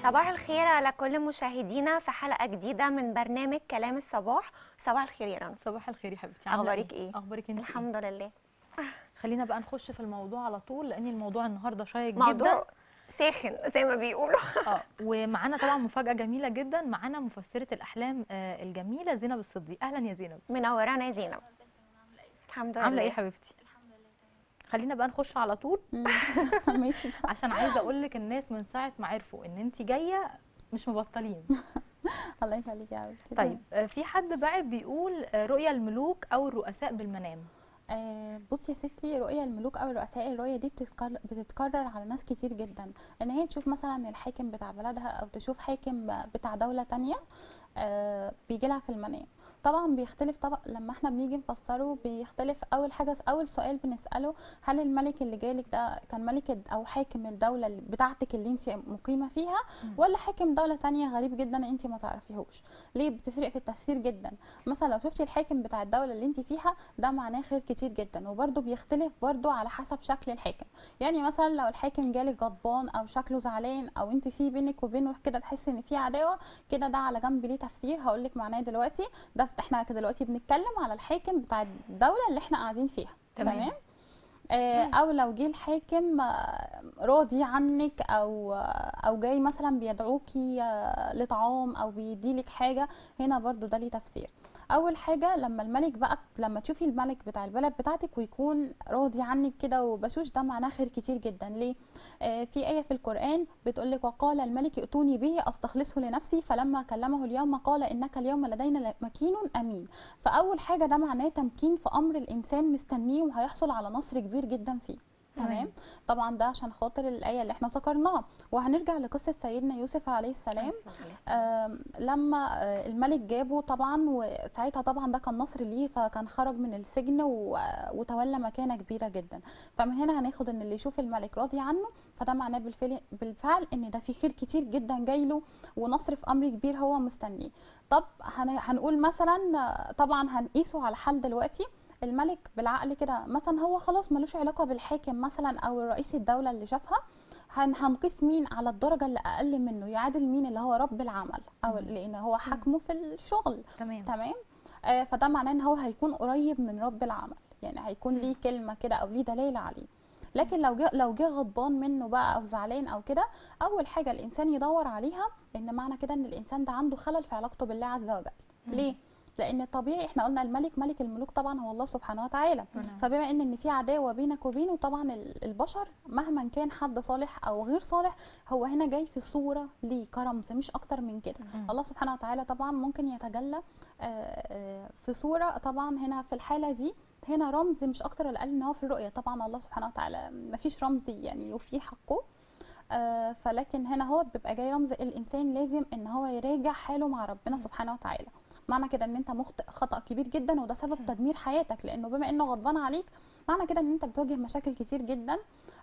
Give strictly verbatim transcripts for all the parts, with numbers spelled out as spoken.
صباح الخير على كل مشاهدينا في حلقة جديدة من برنامج كلام الصباح. صباح الخير يا رنا، صباح الخير يا حبيبتي، عامله ايه؟ اخبارك ايه؟ اخبارك انت ايه؟ الحمد لله. خلينا بقى نخش في الموضوع على طول، لان الموضوع النهارده شيق جدا. موضوع ساخن زي ما بيقولوا. اه ومعانا طبعا مفاجاه جميله جدا، معانا مفسره الاحلام آه الجميله زينب الصديق. اهلا يا زينب. منورانا يا زينب. الحمد عامله ايه يا لله. حبيبتي؟ خلينا بقى نخش على طول. ماشي. عشان عايزه اقول لك الناس من ساعه ما عرفوا ان انت جايه مش مبطلين. الله يخليكي يا حبيبتي. طيب آه في حد باعت بيقول آه رؤيا الملوك او الرؤساء بالمنام. آه بصي يا ستي، رؤيا الملوك او الرؤساء، الرؤيه دي بتتكرر, بتتكرر على ناس كتير جدا. ان هي تشوف مثلا الحاكم بتاع بلدها او تشوف حاكم بتاع دوله تانية آه بيجي لها في المنام. طبعا بيختلف، طبعا لما احنا بنيجي نفسره بيختلف. اول حاجه اول سؤال بنساله، هل الملك اللي جالك ده كان ملك الد- او حاكم الدوله اللي بتاعتك اللي انت مقيمه فيها، ولا حاكم دوله تانية غريب جدا انت ما تعرفيهوش؟ ليه؟ بتفرق في التفسير جدا. مثلا لو شفتي الحاكم بتاع الدوله اللي انت فيها، ده معناه خير كتير جدا. وبرده بيختلف برده على حسب شكل الحاكم. يعني مثلا لو الحاكم جالك غضبان او شكله زعلان، او انت في بينك وبينه كده تحسي ان في عداوه كده، ده على جنب ليه تفسير هقول لك معناه دلوقتي. ده احنا كده دلوقتي بنتكلم على الحاكم بتاع الدوله اللي احنا قاعدين فيها. تمام. تمام. آه، او لو جه الحاكم آه، راضي عنك، او آه، او جاي مثلا بيدعوكي آه، لطعام او بيديلك حاجه، هنا برضو ده ليه تفسير. اول حاجه لما الملك بقى، لما تشوفي الملك بتاع البلد بتاعتك ويكون راضي عنك كده وبشوش، ده معناه خير كتير جدا. ليه؟ آه في ايه في القران بتقولك: وقال الملك ائتوني به استخلصه لنفسي، فلما كلمه اليوم قال انك اليوم لدينا مكين امين. فاول حاجه ده معناه تمكين في امر الانسان مستنيه وهيحصل على نصر كبير جدا فيه. تمام. طبعا ده عشان خاطر الايه اللي احنا ذكرناها. وهنرجع لقصه سيدنا يوسف عليه السلام. آه لما آه الملك جابه طبعا، وساعتها طبعا ده كان نصر ليه، فكان خرج من السجن و- وتولى مكانه كبيره جدا. فمن هنا هناخد ان اللي يشوف الملك راضي عنه، فده معناه بالفعل بالفعل ان ده في خير كتير جدا جاي له، ونصر في امر كبير هو مستنيه. طب هن- هنقول مثلا آه، طبعا هنقيسه على حال دلوقتي. الملك بالعقل كده مثلا هو خلاص ملوش علاقه بالحاكم مثلا او رئيس الدوله اللي شافها. هن هنقيس مين على الدرجه اللي اقل منه، يعادل مين؟ اللي هو رب العمل، او لان هو حاكمه في الشغل. تمام. تمام. آه فده معناه ان هو هيكون قريب من رب العمل، يعني هيكون ليه كلمه كده او ليه دليل عليه. لكن لو جه لو جه غضبان منه بقى او زعلان او كده، اول حاجه الانسان يدور عليها ان معنى كده ان الانسان ده عنده خلل في علاقته بالله عز وجل. ليه؟ لان طبيعي احنا قلنا الملك ملك الملوك طبعا هو الله سبحانه وتعالى. نعم. فبما ان ان في عداوه بينك وبينه، طبعا ال- البشر مهما كان حد صالح او غير صالح، هو هنا جاي في صوره ليه كرمز مش اكتر من كده. مم. الله سبحانه وتعالى طبعا ممكن يتجلى آه، آه، في صوره، طبعا هنا في الحاله دي هنا رمز مش اكتر ولا اقل ان هو في الرؤيه. طبعا الله سبحانه وتعالى مفيش رمز يعني يوفيه حقه. آه، فلكن هنا هو بيبقى جاي رمز الانسان لازم ان هو يراجع حاله مع ربنا سبحانه وتعالى. معنى كده ان انت مخطئ خطأ كبير جدا، وده سبب تدمير حياتك، لانه بما انه غضبان عليك معنى كده ان انت بتواجه مشاكل كتير جدا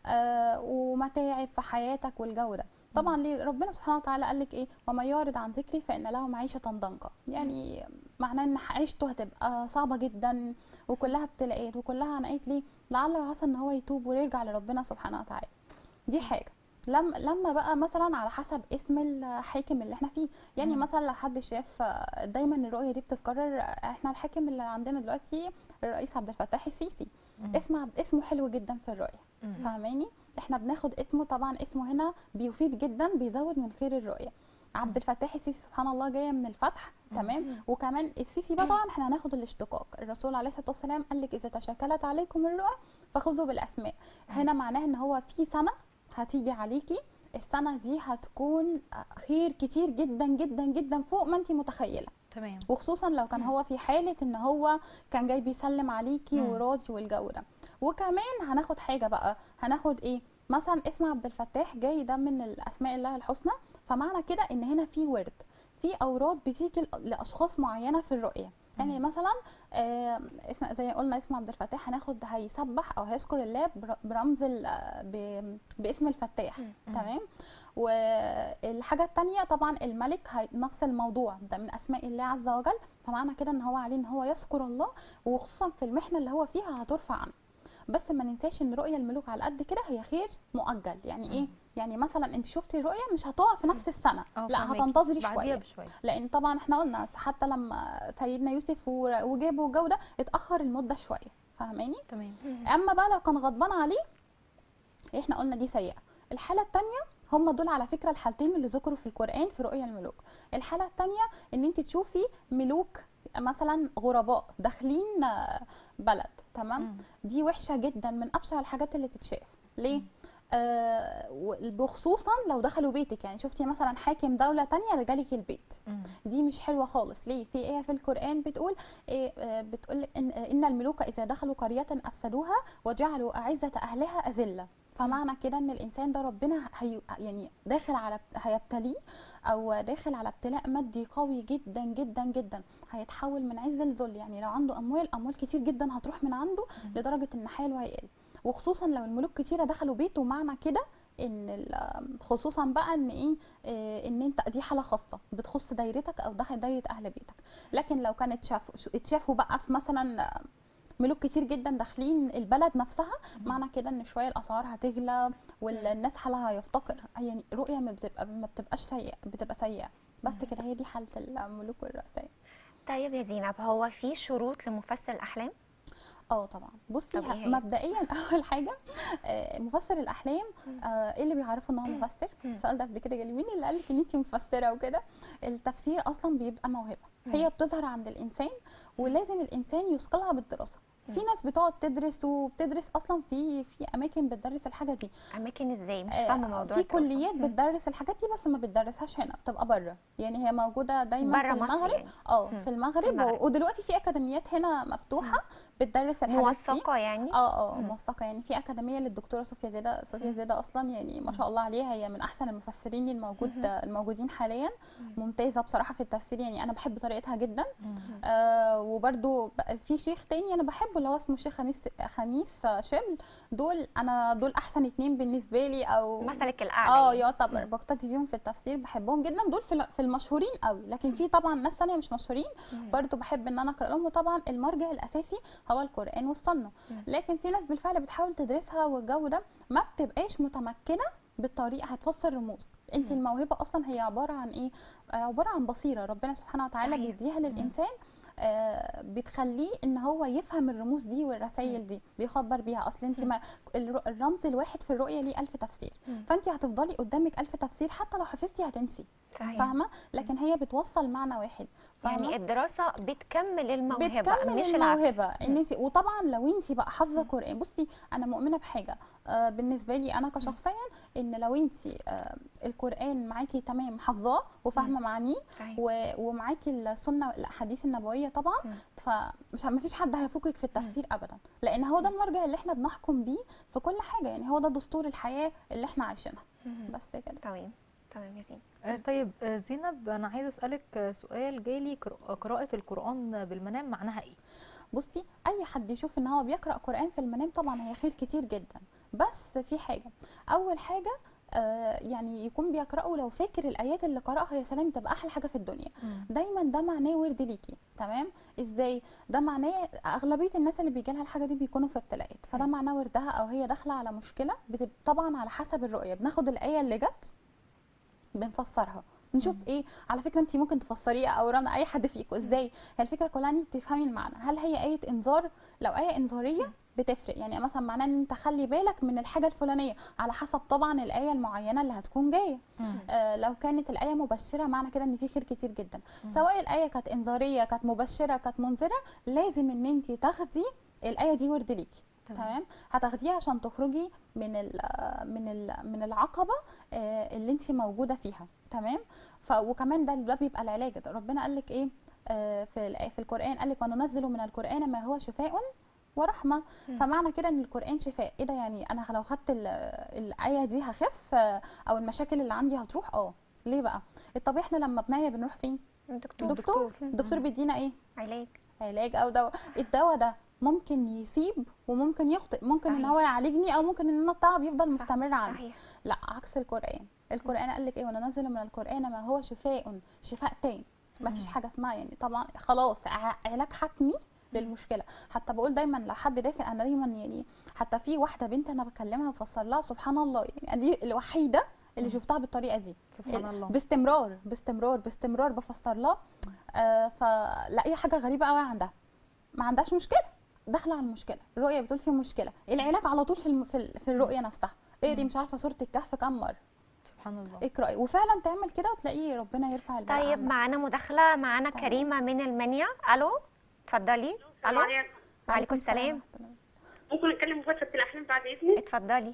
آه ومتاعب في حياتك والجو ده. طبعا ليه ربنا سبحانه وتعالى قال لك ايه؟ ومن يعرض عن ذكري فان له معيشه ضنكا. يعني معناه ان عيشته هتبقى صعبه جدا وكلها ابتلاءات وكلها عناءات. ليه؟ لعل وعسى ان هو يتوب ويرجع لربنا سبحانه وتعالى. دي حاجه. لما لما بقى مثلا على حسب اسم الحاكم اللي احنا فيه. يعني مم. مثلا لو حد شاف آه، دايما الرؤيه دي بتتكرر. آه، احنا الحاكم اللي عندنا دلوقتي الرئيس عبد الفتاح السيسي. مم. اسمه اسمه حلو جدا في الرؤيه. مم. فاهماني؟ احنا بناخد اسمه، طبعا اسمه هنا بيفيد جدا، بيزود من خير الرؤيه. عبد الفتاح السيسي سبحان الله جايه من الفتح. تمام. طبعا السيسي بقى طبعا احنا هناخد الاشتقاق. الرسول عليه الصلاه والسلام قال لك: اذا تشاكلت عليكم الرؤى فخذوا بالاسماء. هنا معناه ان هو في سنه هتيجي عليكي، السنه دي هتكون خير كتير جدا جدا جدا فوق ما انت متخيله. تمام. وخصوصا لو كان هو في حاله ان هو كان جاي بيسلم عليكي مم. وراضي والجو ده. وكمان هناخد حاجه بقى، هناخد ايه؟ مثلا اسم عبد الفتاح جاي ده من الاسماء الله الحسنى. فمعنى كده ان هنا في ورد، في اوراد بتيجي لاشخاص معينه في الرؤيه. يعني مثلا آه اسم زي ما قلنا اسم عبد الفتاح، هناخد هيسبح او هيذكر الله بر- برمز ال- ب- باسم الفتاح. تمام. والحاجه الثانيه طبعا الملك هي نفس الموضوع، ده من اسماء الله عز وجل. فمعنى كده ان هو عليه ان هو يذكر الله، وخصوصا في المحنه اللي هو فيها هترفع عنه. بس ما ننساش ان رؤيا الملوك على قد كده هي خير مؤجل. يعني ايه؟ يعني مثلا انت شفتي الرؤيه مش هتقع في نفس السنه، اه لا فهماكي. هتنتظري بعديها شويه، بشويه. لان طبعا احنا قلنا حتى لما سيدنا يوسف و- وجابوا الجو ده اتاخر المده شويه، فاهماني؟ تمام. اما بقى لو كان غضبان عليه احنا قلنا دي سيئه. الحاله الثانيه هم دول على فكره الحالتين اللي ذكروا في القران في رؤيا الملوك. الحاله الثانيه ان انت تشوفي ملوك مثلا غرباء داخلين آه، بلد، تمام؟ مم. دي وحشه جدا، من ابشع الحاجات اللي تتشاف. ليه؟ مم. آه وخصوصا لو دخلوا بيتك، يعني شفتي مثلا حاكم دوله تانية جالك البيت، مم. دي مش حلوه خالص. ليه؟ في ايه في القران بتقول إيه؟ آه، بتقول ان ان الملوك اذا دخلوا قريه افسدوها وجعلوا اعزه اهلها اذله. فمعنى كده ان الانسان ده ربنا هي يعني داخل على هيبتليه، او داخل على ابتلاء مادي قوي جدا جدا جدا، هيتحول من عز لذل. يعني لو عنده اموال اموال كتير جدا هتروح من عنده لدرجه ان حاله هيقل. وخصوصا لو الملوك كتيره دخلوا بيته، معنى كده ان ال- خصوصا بقى ان ايه آه، ان انت دي حاله خاصه بتخص دايرتك او داخل دايره اهل بيتك. لكن لو كانت شافوا اتشافوا بقى في مثلا ملوك كتير جدا داخلين البلد نفسها، معنى كده ان شويه الاسعار هتغلى والناس حالها هيفتقر. يعني رؤيه ما بتبقى ما بتبقاش سيئه، بتبقى سيئه. بس كده، هي دي حاله الملوك والرؤساء. طيب يا زينب، هو في شروط لمفسر الاحلام؟ اه طبعا. بصي طب ايه ه- هي؟ مبدئيا اول حاجه آه، مفسر الاحلام مم. آه، ايه اللي بيعرفه ان هو مفسر؟ مم. السؤال ده قبل كده جالي، مين اللي قالك ان انت مفسره وكده؟ التفسير اصلا بيبقى موهبه، مم. هي بتظهر عند الانسان ولازم الانسان يثقلها بالدراسه. في مم. ناس بتقعد تدرس وبتدرس اصلا في في اماكن بتدرس الحاجه دي، اماكن ازاي؟ مش آه، فاهمه موضوع في الدراسه. كليات مم. بتدرس الحاجات دي بس ما بتدرسهاش هنا، بتبقى بره. يعني هي موجوده دايما بره في مصر المغرب. يعني؟ اه مم. في المغرب, في المغرب. و- ودلوقتي في اكاديميات هنا مفتوحه بتدرس الحاجات دي. موثقه يعني؟ اه اه مم. موثقه. يعني في اكاديميه للدكتوره صوفيا زيده. صوفيا مم. زيده اصلا يعني ما شاء الله عليها، هي من احسن المفسرين الموجود مم. الموجودين حاليا. مم. ممتازه بصراحه في التفسير، يعني انا بحب طريقتها جدا. مم. آه وبرده في شيخ تاني انا بحبه اللي هو اسمه شيخ خميس خميس شبل. دول انا دول احسن اتنين بالنسبه لي، او مثلك الاعلى اه يعني. يعتبر مم. بقتدي بيهم في التفسير، بحبهم جدا. دول في في المشهورين قوي، لكن في طبعا ناس ثانيه مش مشهورين مم. برضو بحب ان انا اقرا لهم. وطبعا المرجع الاساسي هو القران والسنه. مم. لكن في ناس بالفعل بتحاول تدرسها والجو ده ما بتبقاش متمكنه بالطريقه، هتفسر رموز. انت مم. الموهبه اصلا هي عباره عن ايه؟ آه، عباره عن بصيره ربنا سبحانه وتعالى صحيح. بيديها للانسان، آه، بتخليه ان هو يفهم الرموز دي والرسائل دي، بيخبر بيها. اصل انت ما الر- الرمز الواحد في الرؤيه ليه ألف تفسير، مم. فانت هتفضلي قدامك ألف تفسير حتى لو حفظتي هتنسي، صحيح. فاهمه؟ لكن هي بتوصل معنى واحد، فاهمه؟ يعني الدراسه بتكمل الموهبه بتكمل مش الموهبه العكس. ان مم. انت. وطبعا لو انت بقى حافظه مم. قران، بصي انا مؤمنه بحاجه آه بالنسبه لي انا كشخصيا، ان لو انت آه القران معاكي تمام حافظاه وفاهمه معانيه، صحيح. و- ومعاكي السنه الاحاديث النبويه طبعا، مم. فمش ما فيش حد هيفوقك في التفسير ابدا، لان هو ده المرجع اللي احنا بنحكم بيه في كل حاجه. يعني هو ده دستور الحياه اللي احنا عايشينها. مم. بس كده. تمام. تمام يا زينب. آه، طيب آه، زينب، انا عايزه اسالك آه، سؤال جالي. قر- قراءه القران بالمنام معناها ايه؟ بصي اي حد يشوف ان هو بيقرا قران في المنام طبعا هي خير كتير جدا، بس في حاجه. اول حاجه آه يعني يكون بيقراه لو فاكر الايات اللي قراها، يا سلام، تبقى احلى حاجه في الدنيا. مم. دايما ده معناه ورد ليكي، تمام؟ ازاي ده معناه؟ اغلبيه الناس اللي بيجي لها الحاجه دي بيكونوا في ابتلاءات، فده مم. معناه وردها، او هي داخله على مشكله. بتبقى طبعا على حسب الرؤيه، بناخد الايه اللي جت بنفسرها، نشوف مم. ايه. على فكره انت ممكن تفسريها او رنا اي حد فيكم ازاي. هي الفكره كلها ان انت تفهمي المعنى. هل هي ايه انذار؟ لو ايه انذاريه بتفرق، يعني مثلا معناه ان انت خلي بالك من الحاجه الفلانيه، على حسب طبعا الايه المعينه اللي هتكون جايه. مم. آه لو كانت الايه مبشره، معنى كده ان في خير كتير جدا. مم. سواء الايه كانت انذاريه، كانت مبشره، كانت منذره، لازم ان انت تاخدي الايه دي ورد ليكي، تمام؟ هتاخديها عشان تخرجي من ال من ال من العقبه آه، اللي انت موجوده فيها، تمام؟ ف وكمان ده ده بيبقى العلاج. ده ربنا قال لك ايه آه، في الآية- في القران؟ قال لك وننزل من القران ما هو شفاء ورحمه. مم. فمعنى كده ان القران شفاء. ايه ده؟ يعني انا لو خدت ال- الايه دي هخف آه، او المشاكل اللي عندي هتروح. اه ليه بقى؟ الطبيعي احنا لما بنعيا بنروح فين؟ الدكتور. دكتور. مم. الدكتور بيدينا ايه؟ علاج. علاج او دواء. الدواء ده ممكن يسيب وممكن يخطئ، ممكن ان صحيح. هو يعالجني، او ممكن ان انا التعب يفضل صح. مستمر عندي. صحيح. لا، عكس القران. القران قال لك ايه؟ وننزل من القران ما هو شفاء، شفاء تام. ما فيش مم. حاجه اسمها يعني طبعا خلاص ع- علاج حتمي للمشكله. حتى بقول دايما لو حد داخل، انا دايما يعني حتى في واحده بنت انا بكلمها بفسر لها سبحان الله، يعني دي الوحيده اللي شفتها بالطريقه دي سبحان الله. باستمرار باستمرار باستمرار بفسر لها. آه فلاقي حاجه غريبه قوي عندها، ما عندهاش مشكله، داخله على المشكله، الرؤيه بتقول في مشكله، العلاج على طول في الم... في, ال... في الرؤيه نفسها. اقري مش عارفه سوره الكهف كام مره، سبحان الله. اقراي، وفعلا تعمل كده وتلاقيه ربنا يرفع البلاء طيب عنها. معانا مداخله، معانا تمام. كريمه من المنيا. الو اتفضلي. الو عليكم. وعليكم السلام. ورحمة الله. ممكن نتكلم في فترة الأحلام بعد إذنك؟ اتفضلي.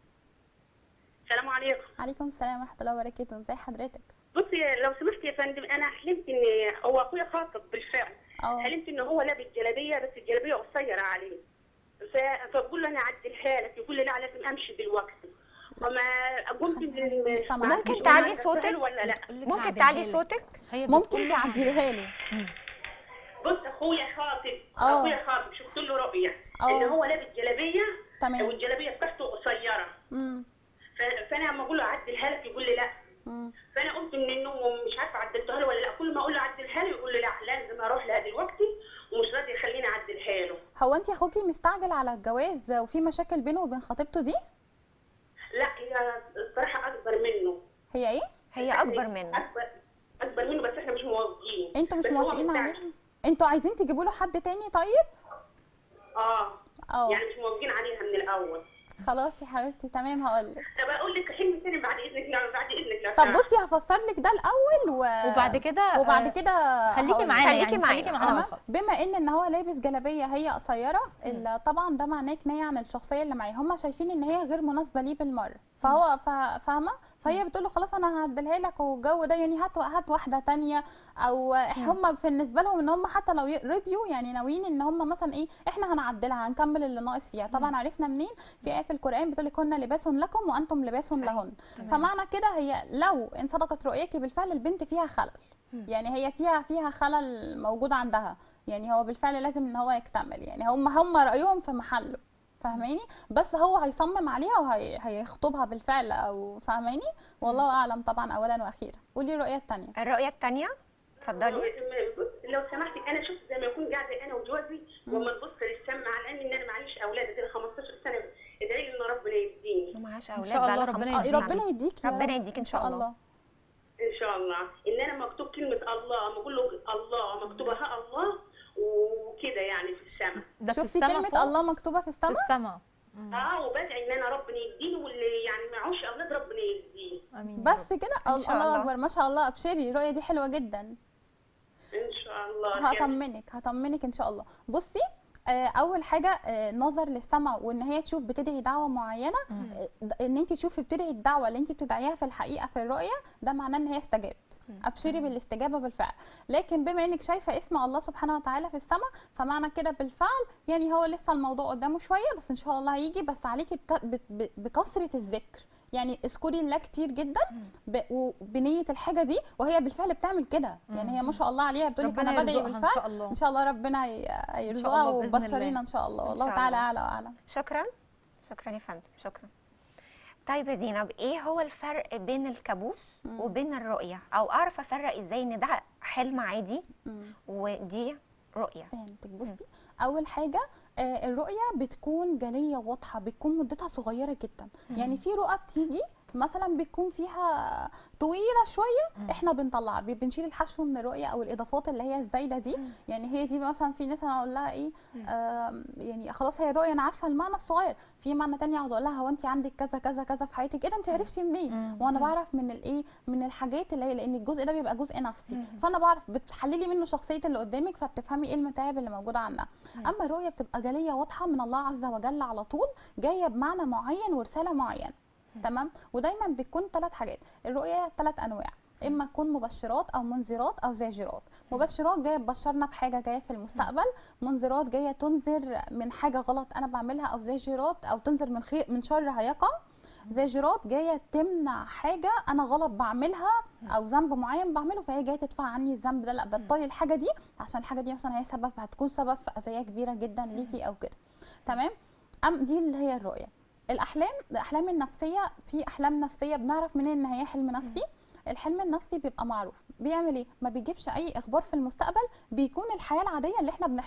السلام عليكم. عليكم السلام ورحمه الله وبركاته، ازي حضرتك؟ بصي لو سمحت يا فندم، أنا حلمت إن هو أخويا خاطب بالفعل. اه حلمت إن هو لابس جلابية بس الجلابية قصيرة عليه. ف- فبقول له أنا أعدلها لك، يقول لي لا لازم أمشي دلوقتي. وما قمت من مش سامعة. ممكن تعلي أنا صوتك؟ أسأله ولا لا؟ بتقولك ممكن هعدلها تعلي لك. صوتك؟ هي ممكن بتقول- تعديها له. مم. بص أخويا خاطب، اه. أخويا خاطب شفت له رؤية اه. إن هو لابس جلابية تمام. والجلابية بتاعته قصيرة. امم ف- فأنا لما أقول له أعدلها لك يقول لي لا. امم فانا قمت من النوم ومش عارفه عدلتها له ولا لا، كل ما اقول له عدلها له يقول لي لا لازم اروح لها دلوقتي ومش راضي يخليني اعدلها له. هو انت اخوكي مستعجل على الجواز وفي مشاكل بينه وبين خطيبته دي؟ لا هي الصراحه اكبر منه. هي ايه؟ هي اكبر منه. اكبر اكبر منه بس احنا مش موافقين. انتوا مش بس هو موافقين مستعجل. عليها؟ انتوا عايزين تجيبوا له حد تاني طيب؟ اه اه يعني مش موافقين عليها من الاول. خلاص يا حبيبتي تمام هقول لك. طب اقول لك حلم تاني بعد اذنك، لا بعد اذنك لا. طب بصي هفسر لك ده الاول و... وبعد كده وبعد آه، كده خليكي هقول لك. معانا خليكي يعني معانا. خليكي معانا على تمام. الخط. بما ان ان هو لابس جلابيه هي قصيره، ال- طبعا ده معناه كنايه عن الشخصيه اللي معاه، هم شايفين ان هي غير مناسبه ليه بالمره، فهو فا- فاهمه، فهي بتقول له خلاص انا هعدلها لك والجو ده، يعني هات هات واحده تانية، او هم بالنسبه لهم ان هم حتى لو رضيوا يعني ناويين ان هم مثلا ايه احنا هنعدلها هنكمل اللي ناقص فيها. طبعا عرفنا منين؟ في ايه في القران بتقول لك هن لباس لكم وانتم لباس لهن. فمعنى كده هي لو ان صدقت رؤياكي بالفعل البنت فيها خلل، يعني هي فيها فيها خلل موجود عندها، يعني هو بالفعل لازم ان هو يكتمل، يعني هم هم رايهم في محله، فاهماني؟ بس هو هيصمم عليها وهيخطبها بالفعل، او فاهماني؟ والله اعلم طبعا اولا واخيرا. قولي الرؤيه الثانيه. الرؤيه الثانيه اتفضلي. بص لو سمحتي انا شفت زي ما يكون قاعده انا وجوزي وما نبص للسما، على ان انا معيش اولاد ادي خمستاشر سنه، ادعي لي ان ربنا يديني. ومعاش إن اولاد شاء الله بقى ربنا خمسة يديك. سنة. ربنا يديك يا ربنا رب. يديك ان شاء الله. ان شاء الله. ان انا مكتوب كلمه الله، ما اقول له الله مكتوبه ها الله وكده يعني في السماء. ده في شفتي السما كلمه فوق؟ الله مكتوبه في في السماء؟ السما. اه وبدعي ان انا ربنا يديني واللي يعني معهوش اولاد ربنا يديه. امين يا بس رب. كده؟ إن شاء الله الله. اكبر ما شاء الله، ابشري الرؤيه دي حلوه جدا. ان شاء الله. هطمنك هطمنك ان شاء الله. بصي آه، اول حاجه آه، نظر للسماء وان هي تشوف بتدعي دعوه معينه، مم. آه، ان انت تشوفي بتدعي الدعوه اللي انت بتدعيها في الحقيقه في الرؤيه، ده معناه ان هي استجابت. ابشري بالاستجابه بالفعل. لكن بما انك شايفه اسم الله سبحانه وتعالى في السماء، فمعنى كده بالفعل يعني هو لسه الموضوع قدامه شويه، بس ان شاء الله هيجي، بس عليكي بك- ب- ب- بكثره الذكر، يعني اذكري الله كتير جدا ب- وبنيه الحاجه دي، وهي بالفعل بتعمل كده، يعني هي ما شاء الله عليها بتقول لك ربنا انا بدعي يرزقها ان بالفعل. شاء الله. ان شاء الله ربنا هي- الله هيرزقها بإذن الله. وبشرينا ان شاء الله، إن والله شاء تعالى الله. اعلى واعلم. شكرا. شكرا يا فندم. شكرا. طيب يا زينب، ايه هو الفرق بين الكابوس مم. وبين الرؤيه، او اعرف افرق ازاي ان ده حلم عادي مم. ودي رؤيه؟ فهمتك. بصي اول حاجه آه، الرؤيه بتكون جليه واضحه، بتكون مدتها صغيره جدا، يعني في رؤى بتيجي مثلا بتكون فيها طويله شويه، مم. احنا بنطلعها ب- بنشيل الحشو من الرؤيه او الاضافات اللي هي الزايده دي، مم. يعني هي دي مثلا في ناس انا اقول لها ايه مم. آم، يعني خلاص هي الرؤيه انا عارفه المعنى الصغير، في معنى تاني اقعد اقول لها هو انت عندك كذا كذا كذا في حياتك، ايه ده انت عرفتي منين؟ مم. وانا مم. بعرف من الايه من الحاجات اللي هي، لان الجزء ده بيبقى جزء نفسي، مم. فانا بعرف بتحللي منه شخصيه اللي قدامك، فبتفهمي ايه المتاعب اللي موجوده عنها. مم. اما الرؤيه بتبقى جليه واضحه من الله عز وجل على طول، جايه بمعنى معين ورساله معينه. تمام. ودايما بتكون ثلاث حاجات، الرؤيه ثلاث انواع، اما تكون مبشرات او منذرات او زاجرات. مبشرات جايه تبشرنا بحاجه جايه في المستقبل، منذرات جايه تنذر من حاجه غلط انا بعملها، او زاجرات او تنذر من خير من شر هيقع. زاجرات جايه تمنع حاجه انا غلط بعملها او ذنب معين بعمله، فهي جايه تدفع عني الذنب ده، لا بطلي الحاجه دي عشان الحاجه دي مثلا هي سبب هتكون سبب في اذيه كبيره جدا ليكي او كده. تمام. ام دي اللي هي الرؤيه. الاحلام، الاحلام النفسيه، في احلام نفسيه بنعرف منين ان هي حلم نفسي. الحلم النفسي بيبقى معروف بيعمل ايه، ما بيجيبش اي اخبار في المستقبل، بيكون الحياه العاديه اللي احنا بنحلمها،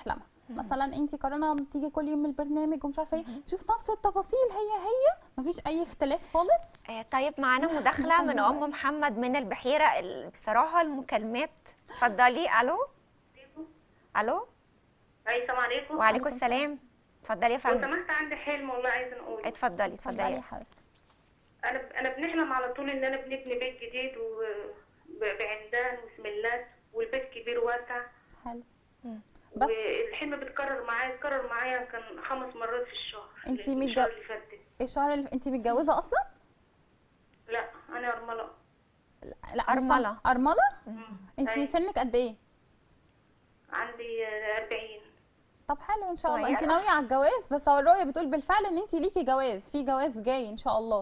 مثلا انت قررنا بتيجي كل يوم البرنامج ومش عارفه ايه، تشوف نفس التفاصيل هي هي، مفيش اي اختلاف خالص. آه، طيب معانا مداخله من ام محمد من البحيره. ال- بصراحه المكالمات. اتفضلي. الو. الو. أي السلام عليكم. وعليكم وعليكم السلام. اتفضلي يا لو فندم. سمحت عندي حلم والله عايزة نقول. اتفضلي اتفضلي اتفضلي. يا حبيبتي. أنا أنا بنحلم على طول إن أنا بنبني بيت جديد وبعمدان وسملات، والبيت كبير واسع. حلو. بس والحلم بيتكرر معايا اتكرر معايا كان خمس مرات في الشهر. انتي الشهر متج- اللي فات ده. الشهر اللي انت متجوزه اصلا؟ لا أنا أرملة. لا مش أرملة. سامعة. ارمله. انت أيوة. سنك قد ايه؟ عندي أربعين. طب حلو ان شاء الله. انت صغيرة. ناويه على الجواز؟ بس هو الرؤيه بتقول بالفعل ان انت ليكي جواز، في جواز جاي ان شاء الله.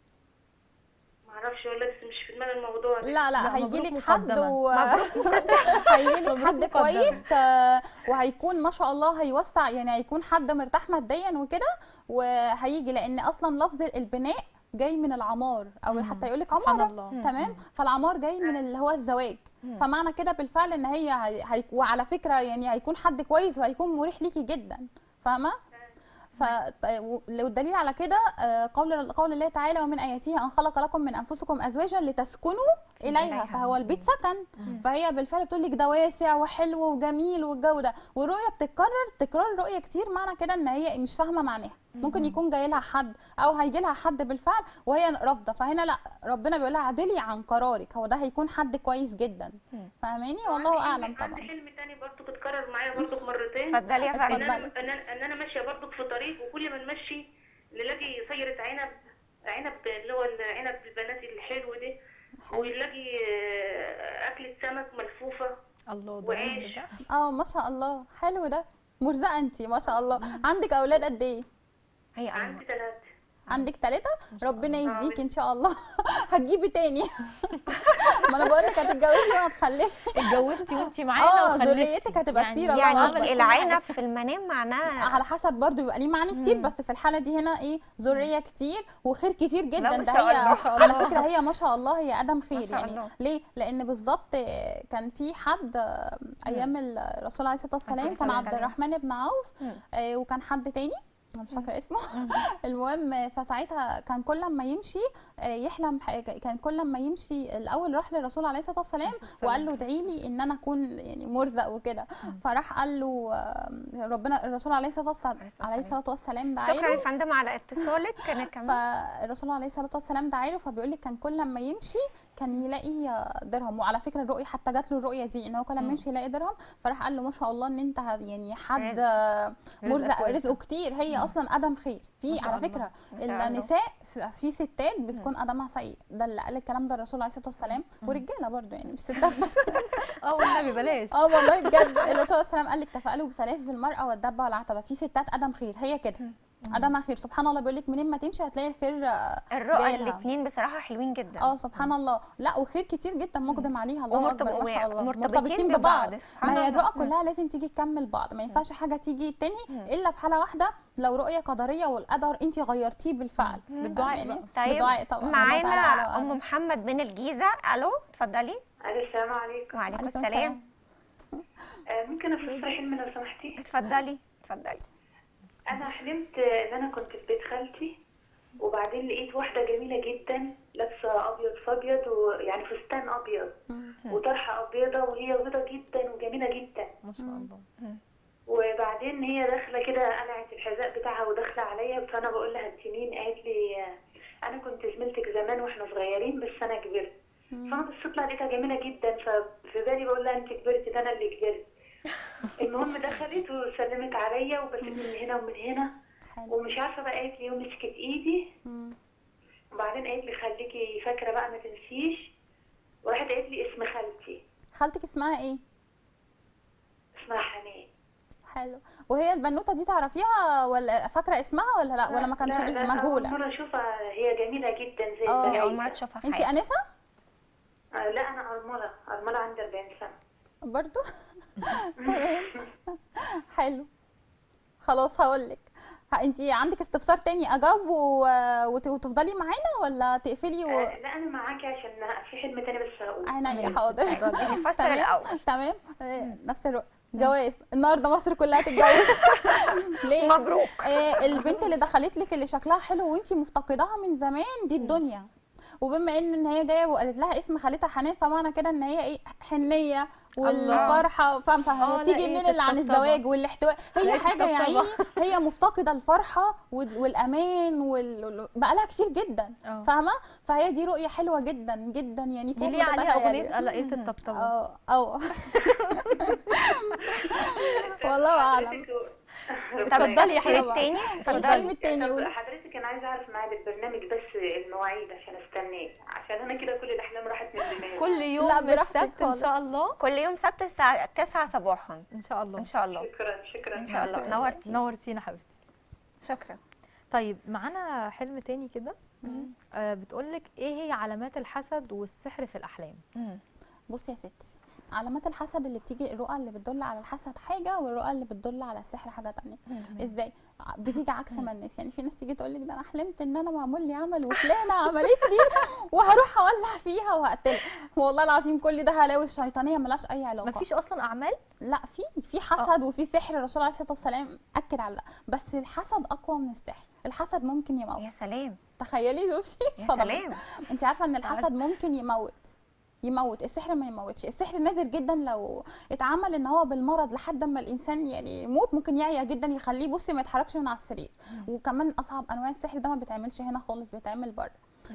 معرفش والله، بس مش في دماغي الموضوع ده. لا لا لا، هيجي مبروك لك حد مقدما. و هيجي لك مبروك حد مقدما. كويس، آه، وهيكون ما شاء الله هيوسع، يعني هيكون حد مرتاح ماديا وكده، وهيجي لان اصلا لفظ البناء جاي من العمار، او مم. حتى يقول لك سبحان عماره. الله. تمام. فالعمار جاي من اللي هو الزواج، مم. فمعنى كده بالفعل ان هي هي هي- وعلى فكره يعني هيكون حد كويس وهيكون مريح ليكي جدا، فاهمه؟ ف والدليل على كده آه، قول قول الله تعالى: ومن اياته ان خلق لكم من انفسكم ازواجا لتسكنوا اليها، إليها. فهو البيت سكن. فهي بالفعل بتقول لك ده واسع وحلو وجميل والجو ده، والرؤيه بتتكرر تكرار الرؤيه كتير، معنى كده ان هي مش فاهمه معناها. ممكن يكون جاي لها حد او هيجي لها حد بالفعل وهي رافضه، فهنا لا، ربنا بيقول لها اعدلي عن قرارك، هو ده هيكون حد كويس جدا. فاهماني؟ والله عندي اعلم حلم- طبعا. عندي حلم تاني برضه بيتكرر معايا برضه مرتين. اتفضلي يا ان فندم. انا ان انا, إن أنا ماشيه برضه في طريق، وكل ما نمشي نلاقي سيره عنب، عنب اللي هو العنب البناتي الحلو ده، ونلاقي آه، اكله سمك ملفوفه الله، ده وعيش. رزق ده. اه ما شاء الله، حلو ده، مرزقه انت ما شاء الله. عندك اولاد قد ايه؟ هي أرملة. عندي ثلاثه. عندك ثلاثة؟ ربنا الله. يديك ان شاء الله. هتجيبي تاني. ما انا بقول لك هتتجوزي وهتخلفي. اتجوزتي وانت معانا اه وخلفتي. ذريتك هتبقى يعني كتير، الله أكبر. عملت يعني كل العنب حاجة. في المنام معناها على حسب برضو بيبقى ليه معاني كتير، مم. بس في الحاله دي هنا ايه، ذريه كتير وخير كتير جدا. ما ده شاء هي الله. ما شاء على الله. فكره هي ما شاء الله هي ادم خير شاء يعني. الله. ليه؟ لان بالظبط كان في حد آه، ايام الرسول عليه الصلاه والسلام عليه كان الصلاة عبد والسلام. الرحمن بن عوف، مم. آه، وكان حد تاني انا مش فاكره اسمه. المهم فساعتها كان كل ما يمشي آه، يحلم حاجه، كان كل ما يمشي الاول راح للرسول عليه الصلاه والسلام وقال له ادعي لي ان انا اكون يعني مرزق وكده، فراح قال له آه، ربنا الرسول عليه الصلاه والسلام عليه الصلاه والسلام دعا شكرا له. يا فندم على اتصالك. انا كمان فالرسول عليه الصلاه والسلام دعا له، فبيقول لك كان كل ما يمشي كان يلاقي آه، درهم. وعلى فكره الرؤيه حتى جات له الرؤيه دي ان هو كل ما يمشي يلاقي درهم، فراح قال له ما شاء الله ان انت ه- يعني حد رزق. آه، مرزق كويس. رزقه كتير. هي اصلا ادم خير ما في شاء على الله. فكره ما شاء الله. النساء في ستات بتكون ادمها سيء، ده اللي قال الكلام ده الرسول عليه الصلاه والسلام، ورجاله برضه يعني مش ستات بس. اه والنبي بلاش. اه والله بجد الرسول عليه الصلاه والسلام قال لك تفائلوا بثلاث بالمراه والدابه والعتبه، في ستات ادم خير، هي كده ادمها خير سبحان الله. بيقول لك منين ما تمشي هتلاقي الخير آه، الرؤى جاي لها. الاثنين بصراحه حلوين جدا. اه سبحان الله. لا وخير كتير جدا مقدم عليها، الله ومرتب- اكبر ما شاء الله. مرتبطين ببعض. سبحان ما هي الله. الرؤى كلها لازم تيجي تكمل بعض، ما ينفعش حاجه تيجي تاني الا في حاله واحده، لو رؤيه قدريه والقدر انت غيرتيه بالفعل. بالدعاء يعني بقى. طيب بالدعاء طبعا. الله تعالى معانا أعلى ام وأعلم. محمد من الجيزه. الو اتفضلي. السلام عليكم. وعليكم عليكم السلام. آه، ممكن افسر حلم لو سمحتي؟ اتفضلي اتفضلي. انا حلمت ان انا كنت في بيت خالتي، وبعدين لقيت واحده جميله جدا لابسه ابيض في ابيض، ويعني فستان ابيض وطرحه ابيضه، وهي بيضه جدا وجميله جدا. ما شاء الله. وبعدين هي داخله كده قلعت الحذاء بتاعها وداخله عليا، فانا بقول لها انت مين؟ قالت لي آه، انا كنت زميلتك زمان واحنا صغيرين بس انا كبرت. فانا بصيت لها لقيتها جميله جدا، ففي بالي بقول لها انت كبرتي ده انا اللي كبرت. المهم دخلت وسلمت عليا وبسيت من هنا ومن هنا، حلو. ومش عارفه بقى قالت لي ومسكت ايدي، مم. وبعدين قالت لي خليكي فاكره بقى ما تنسيش، وراحت قالت لي اسم خالتي خالتك اسمها ايه؟ اسمها حنان. حلو. وهي البنوته دي تعرفيها ولا فاكره اسمها ولا لا ولا ما كانش لا ليه لا، مجهوله؟ اول مره اشوفها، هي جميله جدا زي اه. هي اول البنات. مره تشوفها في انت حياتي. انسه؟ آه، لا انا ارمله ارمله عندي أربعين سنه. برضو. تمام. حلو. خلاص هقول لك. انت عندك استفسار تاني اجاوبه و- وت- وتفضلي معانا ولا تقفلي و... آه، لا انا معاكي عشان في حلم تاني بس هقول. عينيا ماشي. حاضر. نفسر تمام. الاول. تمام. آه، نفس الرؤيه. جواز النهارده مصر كلها تتجوز. ليه؟ مبروك. آه البنت اللي دخلت لك اللي شكلها حلو وانت مفتقداها من زمان دي الدنيا، وبما ان ان هي جايه وقالت لها اسم خالتها حنان فمعنى كده ان هي ايه حنيه والفرحه، فاهمه؟ آه، تيجي لقيت من اللي عن الطبطبة. الزواج والاحتواء، هي لقيت حاجه يا عيني الطبطبة. هي مفتقده الفرحه وال- والامان وال... بقالها كتير جدا، اه فاهمه؟ فهي دي رؤيه حلوه جدا جدا يعني دي فوق ليه ما عليها تتخيلي. اغنيه لقيت الطبطبه. اه اه والله اعلم. حضرتك- اتفضلي يا حبيبتي. الحلم التاني الحلم اتفضلي. التاني طب قولي. حضرتك انا عايزه اعرف ميعاد البرنامج بس المواعيد عشان استناه، عشان انا كده كل الاحلام راحت من دماغي. كل لا، يوم براحتك السبت ان خالص. شاء الله. كل يوم سبت الساعه تسعة صباحا ان شاء الله. ان شاء الله. شكرا شكرا ان شاء الله. نورتي. نورتينا حبيبتي. شكرا. طيب معانا حلم تاني كده. آه بتقولك ايه هي علامات الحسد والسحر في الاحلام؟ مم. بصي يا ستي، علامات الحسد اللي بتيجي الرؤى اللي بتدل على الحسد حاجه، والرؤى اللي بتدل على السحر حاجه تانية. ازاي؟ ع- بتيجي عكس ما الناس، يعني في ناس تيجي تقول لك ده انا حلمت ان انا معمول لي عمل وفلانه عملت لي وهروح اولع فيها وهقتلها. والله العظيم كل ده هلاوي الشيطانيه ملهاش اي علاقه. مفيش اصلا اعمال؟ لا، في في حسد وفي سحر، الرسول عليه الصلاه والسلام اكد على ده، بس الحسد اقوى من السحر. الحسد ممكن يموت. يا سلام تخيلي شوفي يا صدمة. سلام. انت عارفه ان الحسد ممكن يموت، يموت. السحر ما يموتش. السحر نادر جدا لو اتعمل ان هو بالمرض لحد ما الانسان يعني يموت، ممكن يعيا جدا يخليه بصي ما يتحركش من على السرير. وكمان اصعب انواع السحر ده ما بيتعملش هنا خالص، بيتعمل بره.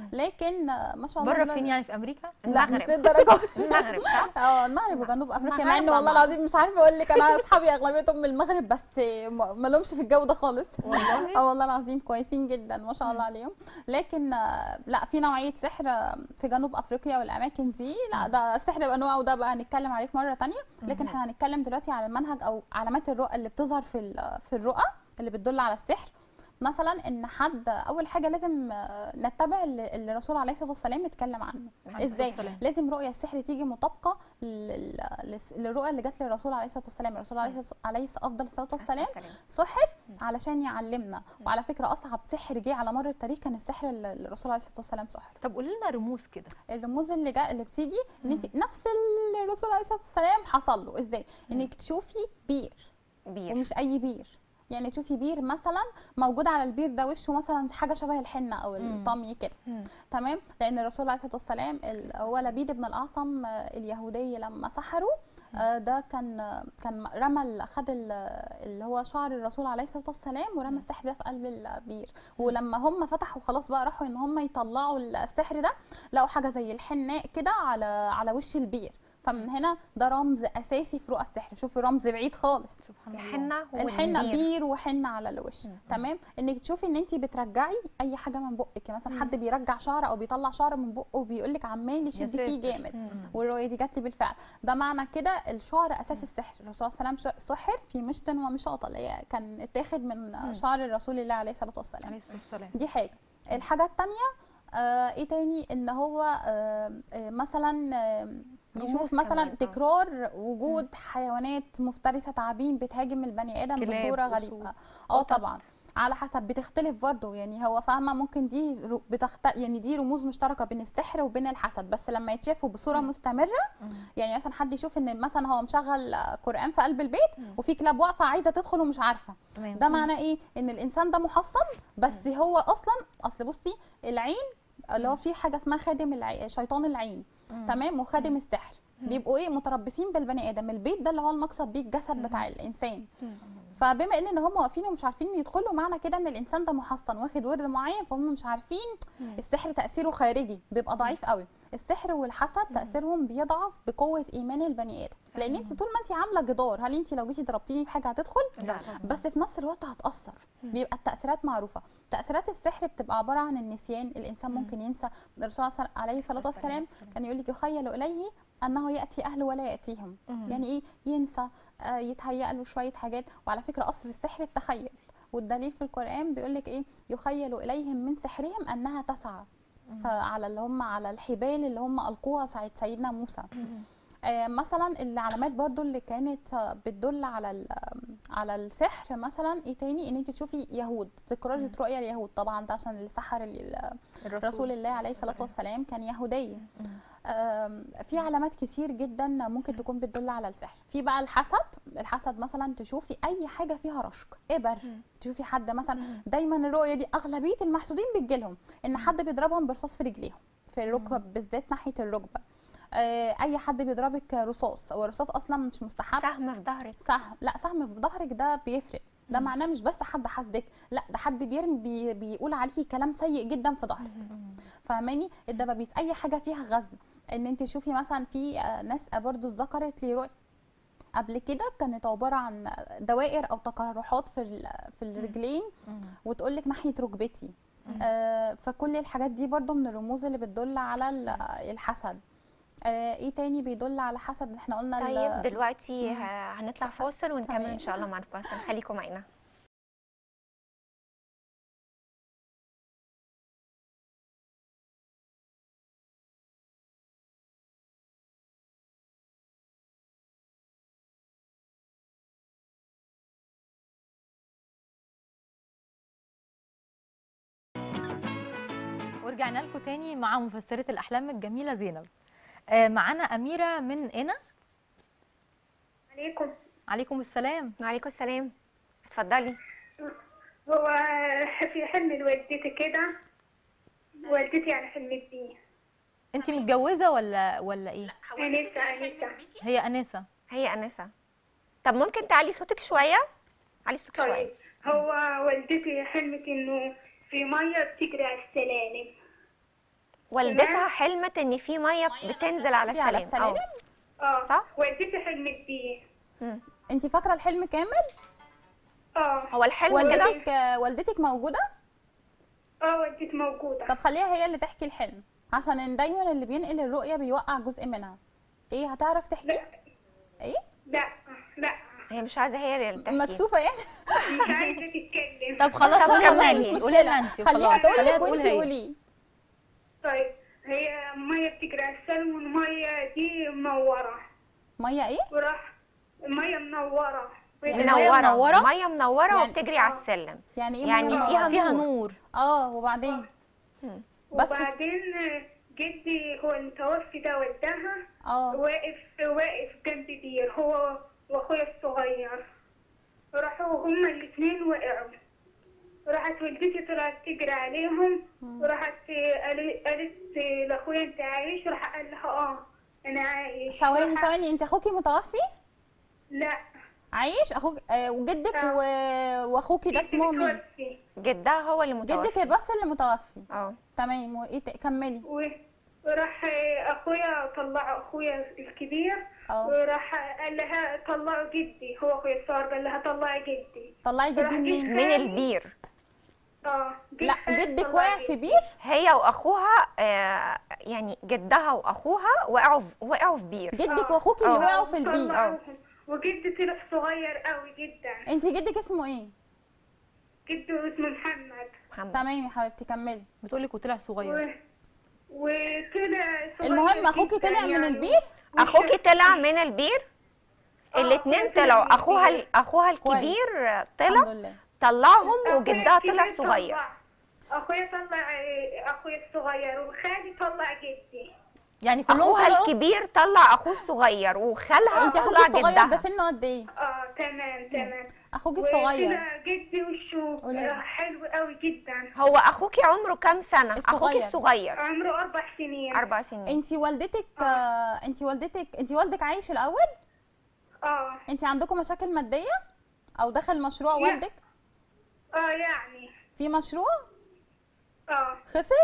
لكن آه، ما شاء الله بره دول- فين يعني؟ في امريكا؟ لا مش المغرب. للدرجه دي. المغرب صح؟ اه المغرب وجنوب افريقيا، مع المغرب ان والله طبعاً. العظيم مش عارفه اقول لك، انا اصحابي اغلبيتهم من المغرب بس ما لهمش في الجو ده خالص. والله؟ اه والله العظيم كويسين جدا ما شاء الله عليهم. لكن آه، لا، في نوعيه سحر آه، في جنوب افريقيا والاماكن دي، لا ده السحر بانواعه وده بقى هنتكلم عليه في مره تانية. لكن احنا هنتكلم دلوقتي على المنهج او علامات الرؤى اللي بتظهر في ال- في الرؤى اللي بتدل على السحر. مثلا ان حد اول حاجه لازم آه، نتبع اللي اللي الرسول عليه الصلاه والسلام اتكلم عنه. عليه الصلاة ازاي؟ والسلام. لازم رؤيه السحر تيجي مطابقه لل- للس- للرؤى اللي جت للرسول عليه الصلاه والسلام. الرسول عليه الص- عليه افضل الصلاه والسلام سحر علشان يعلمنا. وعلى فكره اصعب سحر جه على مر التاريخ كان السحر اللي الرسول عليه الصلاه والسلام سحر. طب قولي لنا رموز كده. الرموز اللي جا اللي بتيجي ان انت نفس اللي الرسول عليه الصلاه والسلام حصل له. ازاي؟ انك تشوفي بير، بير. ومش اي بير، يعني تشوفي بير مثلا موجود على البير ده وشه مثلا حاجه شبه الحنه او الطمي كده. مم. تمام؟ لان الرسول عليه الصلاه والسلام ال- هو لبيد بن الاعصم آه، اليهودي لما سحروا آه، ده كان آه، كان رمى ال- خد ال- اللي هو شعر الرسول عليه الصلاه والسلام ورمى السحر ده في قلب البير. ولما هم فتحوا خلاص بقى راحوا ان هم يطلعوا السحر ده، لقوا حاجه زي الحناء كده على على وش البير. فمن هنا ده رمز اساسي في رؤى السحر. شوفي رمز بعيد خالص. سبحان الله. الحنه الحنه والبير. بير وحنه على الوش. تمام؟ انك تشوفي ان انت بترجعي اي حاجه من بقك، يعني مثلا حد بيرجع شعر او بيطلع شعر من بقه وبيقول لك عمال يشد ساتر. فيه جامد. مم. والرؤيه دي جات لي بالفعل. ده معنى كده الشعر اساس السحر. الرسول صلى الله عليه وسلم سحر في مشط ومشاطه، اللي هي كان اتاخد من شعر الرسول الله عليه الصلاه والسلام. عليه الصلاه والسلام. دي حاجه. الحاجه الثانيه آه ايه تاني؟ ان هو آه آه مثلا آه رموز يشوف مثلا كمان، آه. تكرار وجود حيوانات مفترسه تعابين بتهاجم البني ادم كلاب، بصوره أسود، غريبه. اه قطط. طبعا على حسب، بتختلف برضه. يعني هو فاهمه ممكن دي ر- بتخت... يعني دي رموز مشتركه بين السحر وبين الحسد، بس لما يتشافوا بصوره مستمره. يعني مثلا حد يشوف ان مثلا هو مشغل قرآن في قلب البيت وفي كلاب واقفه عايزه تدخل ومش عارفه، تمام. ده معناه ايه؟ ان الانسان ده محصن. بس هو اصلا اصل بصي العين اللي هو في حاجه اسمها خادم العين، شيطان العين. تمام؟ وخادم السحر بيبقوا ايه؟ متربصين بالبني ادم. البيت ده اللي هو المقصد بيه الجسد بتاع الانسان. فبما ان هم واقفين ومش عارفين يدخلوا، معنى كده ان الانسان ده محصن واخد ورد معين، فهم مش عارفين. السحر تاثيره خارجي بيبقى ضعيف قوي. السحر والحسد تاثيرهم بيضعف بقوه ايمان البني ادم، لان انت طول ما انت عامله جدار، هل انت لو جيتي ضربتيني بحاجه هتدخل؟ لا طبعا. بس في نفس الوقت هتاثر. بيبقى التاثيرات معروفه. تاثيرات السحر بتبقى عباره عن النسيان. الانسان ممكن ينسى. الرسول عليه الصلاه والسلام كان يقول لك يخيل اليه انه ياتي اهله ولا ياتيهم. يعني ايه؟ ينسى، آه يتهيأ له شويه حاجات. وعلى فكره اصل السحر التخيل، والدليل في القران بيقول لك ايه؟ يخيل اليهم من سحرهم انها تسعى. فعلى اللي هم على الحبال اللي هم القوها ساعه سيدنا موسى. آه مثلا العلامات برضو اللي كانت آه، بتدل على ال- على السحر مثلا ايه تاني؟ ان انت تشوفي يهود، تكرار رؤيا اليهود. طبعا ده عشان اللي سحر ال- رسول الله عليه الصلاه والسلام كان يهودي. آه آم، في علامات كتير جدا ممكن تكون بتدل على السحر. في بقى الحسد. الحسد مثلا تشوفي اي حاجه فيها رشق، ابر، تشوفي حد مثلا. دايما الرؤيه دي اغلبيه المحسودين بتجيلهم ان حد بيضربهم برصاص في رجليهم، في الركب بالذات ناحيه الركبه. آه، اي حد بيضربك رصاص، هو الرصاص اصلا مش مستحب. سهم في ظهرك. سهم، لا سهم في ظهرك ده بيفرق، ده معناه مش بس حد حاسدك، لا ده حد بيرمي بي بيقول عليكي كلام سيء جدا في ظهرك. فاهماني؟ الدبابيس، اي حاجه فيها غزل، ان انت تشوفي مثلا في آه، ناس برضو ذكرت لي رؤيه قبل كده كانت عباره عن دوائر او تقرحات في ال- في الرجلين، وتقول لك ناحيه ركبتي. آه، فكل الحاجات دي برضو من الرموز اللي بتدل على ال- الحسد. آه، ايه تاني بيدل على حسد؟ احنا قلنا ال- طيب دلوقتي مم. ه- هنطلع فاصل ونكمل تمام. ان شاء الله مع الفاصل، خليكم معانا. ورجعنا لكم تاني مع مفسرة الأحلام الجميلة زينب. آه، معانا أميرة من قنا. عليكم. عليكم السلام. وعليكم السلام، اتفضلي. هو في حلم لوالدتي كده، والدتي على حلمت بيه. انتي متجوزة ولا ولا ايه؟ أنسة أنسة. هي أنسة. هي انسه. طب ممكن تعلي صوتك شويه؟ علي صوتك طيب شويه. هو والدتي حلمت إنه في مية بتجري على السلالم. والدتها حلمت ان في ميه بتنزل على على السلام. السلالم؟ اه صح؟ والدتي حلمت بيه. مم. انت فاكره الحلم كامل؟ اه هو الحلم كده. والدتك آه، والدتك موجوده؟ اه والدتي موجودة. طب خليها هي اللي تحكي الحلم، عشان دايما اللي بينقل الرؤيه بيوقع جزء منها. ايه هتعرف تحكي؟ لا ايه؟ لا لا هي مش عايزه هي اللي تحكي. مكسوفه يعني؟ مش عايزة تتكلم. طب خلاص طب قولي لنا كملي. انتي، قولي لنا انتي خليها وخلاص. تقول خليها لك تقول وانت هي. قولي. طيب هي مية بتجري على السلم، والمية دي منورة، ميه ايه؟ وراح المية منورة. المية منوره منورة؟ ميه منوره يعني- وبتجري على آه. السلم. يعني ايه يعني مية منورة؟ فيها فيها نور. نور. اه وبعدين؟ بس- وبعدين جدي هو المتوفي ده والدها اه واقف واقف جنب بير، هو واخويا الصغير. راحوا هما الاثنين وقعوا، راحت والدتي طلعت تجري عليهم، وراحت قال- قالت لاخويا انت عايش؟ راح قال لها اه انا عايش. ثواني راح- ثواني، انت اخوكي متوفي؟ لا عايش اخوك آه وجدك آه. و... واخوكي ده جدي اسمه مين؟ متوفي. جدها هو اللي متوفي. جدك بس اللي متوفي. اه. تمام، وايه ت- كملي. و- وراح اخويا طلع اخويا الكبير، اه وراح قال لها طلعوا جدي، هو اخويا الصغير قال لها طلعي جدي. طلعي جدي راح منين؟ جه- من البير. اه جه لا خالد جدك طلع واقع جدي. في بير؟ هي واخوها آه يعني جدها واخوها وقعوا في- وقعوا في بير. جدك آه. واخوكي اللي آه. وقعوا في البير. طلعوهم. وجدي طلع صغير قوي جدا. انت جدك اسمه ايه؟ جده اسمه محمد. محمد. تمام يا حبيبتي كملي. بتقولك وطلع صغير. و... وطلع صغير المهم اخوكي جداً طلع من يعني. البير؟ اخوكي طلع من البير. آه، الاتنين طلع طلعوا. من اخوها البير. ال- اخوها كويس. الكبير الحمد طلع لله. طلعهم أخويا وجدها طلع الكبير صغير. طلع. اخويا طلع اخويا الصغير، وخالي طلع جدي. يعني كلهم اخوها طلعوا؟ الكبير طلع اخوه الصغير وخالها انت اخوكي طلع الصغير ده جدها. سنه قد ايه؟ اه تمام تمام. اخوكي الصغير. وطلع جدي وشه قولي لي. آه، حلو قوي جدا. هو اخوكي عمره كام سنه؟ الصغير. اخوكي الصغير عمره اربع سنين. اربع سنين. انت والدتك آه انت والدتك انت والدك عايش الاول؟ اه انت عندكم مشاكل ماديه او دخل مشروع لا. والدك؟ اه يعني في مشروع اه خسر؟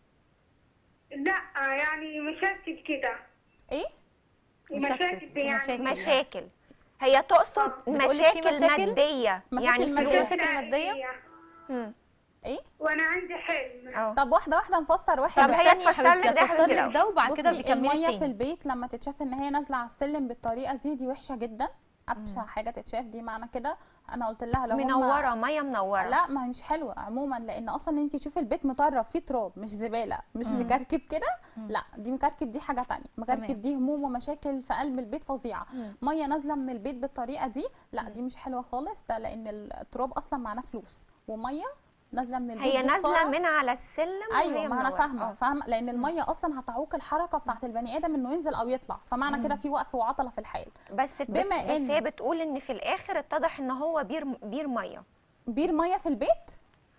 لا آه، يعني مشاكل كده. ايه؟ مشاكل. مشاكل في يعني مشاكل. مشاكل. هي تقصد بتقولك في مشاكل مشاكل؟ ماديه. مشاكل يعني مادية. فلوس. مشاكل مادية؟ مم. ايه؟ وانا عندي حلم. اه. طب واحده واحده نفسر واحد. طب بس. هي استني يا تفسر حبيبتي، لك ده يا هتفسر حبيبتي لك الأول. ده وبعد كده بصي، بتكملي الميه في التاني. البيت لما تتشاف ان هي نازله على السلم بالطريقه دي دي وحشه جدا، ابشع حاجه تتشاف دي. معنى كده انا قلت لها لو هما- منوره ميه منوره. لا ما هي مش حلوه عموما، لان اصلا انت تشوفي البيت مطرب فيه تراب مش زباله، مش مم. مكركب كده. مم. لا دي مكركب دي حاجه تانية، تمام. مكركب دي هموم ومشاكل في قلب البيت فظيعه. مم. ميه نازله من البيت بالطريقه دي لا دي مش حلوه خالص، ده لان التراب اصلا معناه فلوس، وميه نازله من البيت هي نازله بسرعة. من على السلم ايوه وهي ما انا منورة. فاهمه آه. فاهمه لان الميه اصلا هتعوق الحركه بتاعت البني ادم انه ينزل او يطلع، فمعنى كده في وقف وعطله في الحال. بس بت... بما بس إن- هي بتقول ان في الاخر اتضح ان هو بير بير ميه. بير ميه في البيت؟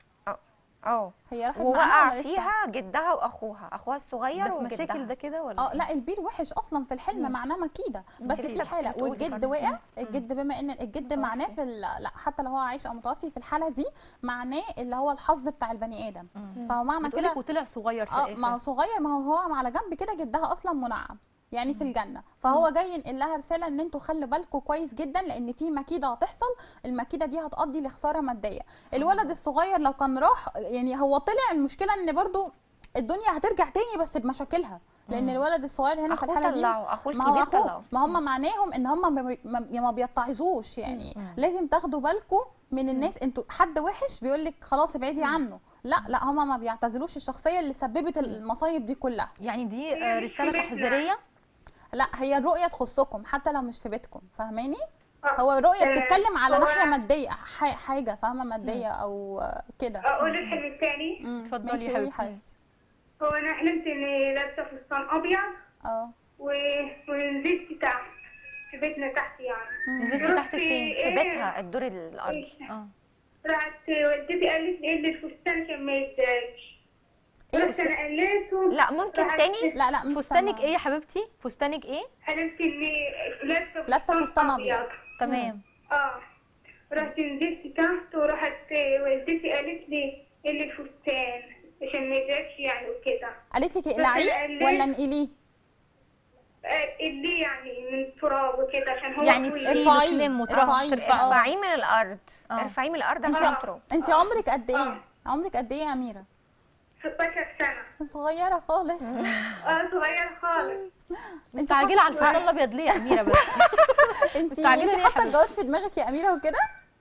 اه هي راحت معانا ووقع ولا لسه؟ فيها جدها واخوها، اخوها الصغير ده في وجدها. مشاكل ده كده ولا اه إيه؟ لا البير وحش اصلا في الحلم، مم. معناه مكيده، بس انت في لسه الحاله كنت بتقولي والجد برضه. وقع. الجد بما ان الجد معناه في ال- لا حتى لو هو عايش او متوفي في الحاله دي معناه اللي هو الحظ بتاع البني ادم، مم. فهو معنى بتقولك كده وطلع صغير في اه الاخر. ما هو صغير، ما هو هو على جنب كده جدها اصلا منعم يعني في الجنه، فهو جاي ينقل لها رساله ان انتوا خلوا بالكم كويس جدا لان في مكيده هتحصل، المكيده دي هتؤدي لخساره ماديه. الولد الصغير لو كان راح يعني هو طلع، المشكله ان برضو الدنيا هترجع تاني بس بمشاكلها، لان مم. الولد الصغير هنا في اخوه الحاله دي طلعه، اخوه ما هو الكبير اخوه، طلعه. ما هم معناهم ان هم ما بي- ما ما بيتعظوش يعني. مم. لازم تاخدوا بالكم من الناس، انتوا حد وحش بيقول لك خلاص ابعدي عنه، لا لا هم ما بيعتزلوش الشخصيه اللي سببت المصايب دي كلها. يعني دي آه، رساله تحذيريه. لا هي الرؤيه تخصكم حتى لو مش في بيتكم، فاهماني؟ آه. هو الرؤيه آه، بتتكلم على هو ناحيه ماديه، ح- حاجه فاهمه ماديه او كده. اقول الحلم الثاني. مم. اتفضلي ماشي، يا قولي حبيبتي. هو انا حلمت اني لابسه فستان ابيض اه و... ونزلت تحت في بيتنا تحت يعني. مم. نزلتي تحت رحت فين؟ في إيه؟ بيتها الدور الارضي. اه راحت والدتي قالت لي ايه اللي الفستان عشان ما يتضايقش. إيه رحت انا قليته. لا ممكن راحت- تاني. لا لا مش فستانك سامعة. ايه يا حبيبتي؟ فستانك ايه؟ حلمت اني لابسه لابسة فستان أبيض. تمام. اه رحت نزلت تحت وراحت والدتي قالت لي ايه اللي الفستان عشان ما يتضايقش يعني وكده. قالت لك بس اقلعيه القليل- ولا انقليه؟ آه، اللي يعني من التراب وكده عشان هو يعني طويل. تشيله ارفعيه، تلم ارفعيه. وتروح ترفعه. آه. ارفعيه من الارض، آه. ارفعيه من الارض انت عشان تروح. انت عمرك قد ايه؟ عمرك قد ايه يا اميره؟ ستاشر سنة. صغيره خالص. اه صغيرة خالص. مستعجله على الفستان الابيض ليه يا اميره بس؟ انت مستعجلة ليه انت يا حاطه حبيبتي؟ الجواز في دماغك يا اميره وكده؟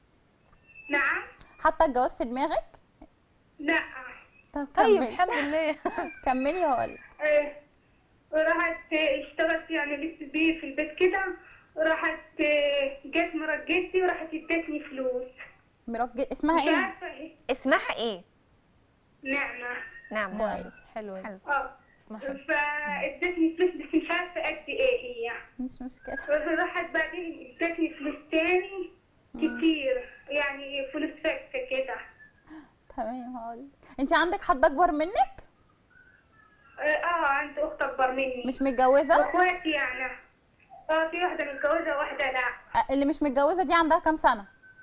نعم. حاطه الجواز في دماغك؟ لا. طب طيب كملي الحمد لله. كملي هقول لك. آه، وراحت آه، اشتغلت يعني لسه بيه في البيت كده. وراحت آه، جت مرات جدي وراحت ادتني فلوس. مرات جد- اسمها مش ايه؟ عارفة ايه. اسمها ايه؟ نعمة. نعم كويس. حلو حلو. حلو. اه اسمها حلو. فادتني فلوس بس مش عارفة قد ايه هي. مش مشكله. راحت بعدين ادتني فلوس تاني كتير يعني فلوس فكة كده. تمام هقول لك. انت عندك حد اكبر منك؟ اه آه، عندي اخت اكبر مني. مش متجوزه؟ واخواتي يعني. اه في واحدة متجوزة وواحدة لا. آه، اللي مش متجوزه دي عندها كام سنه؟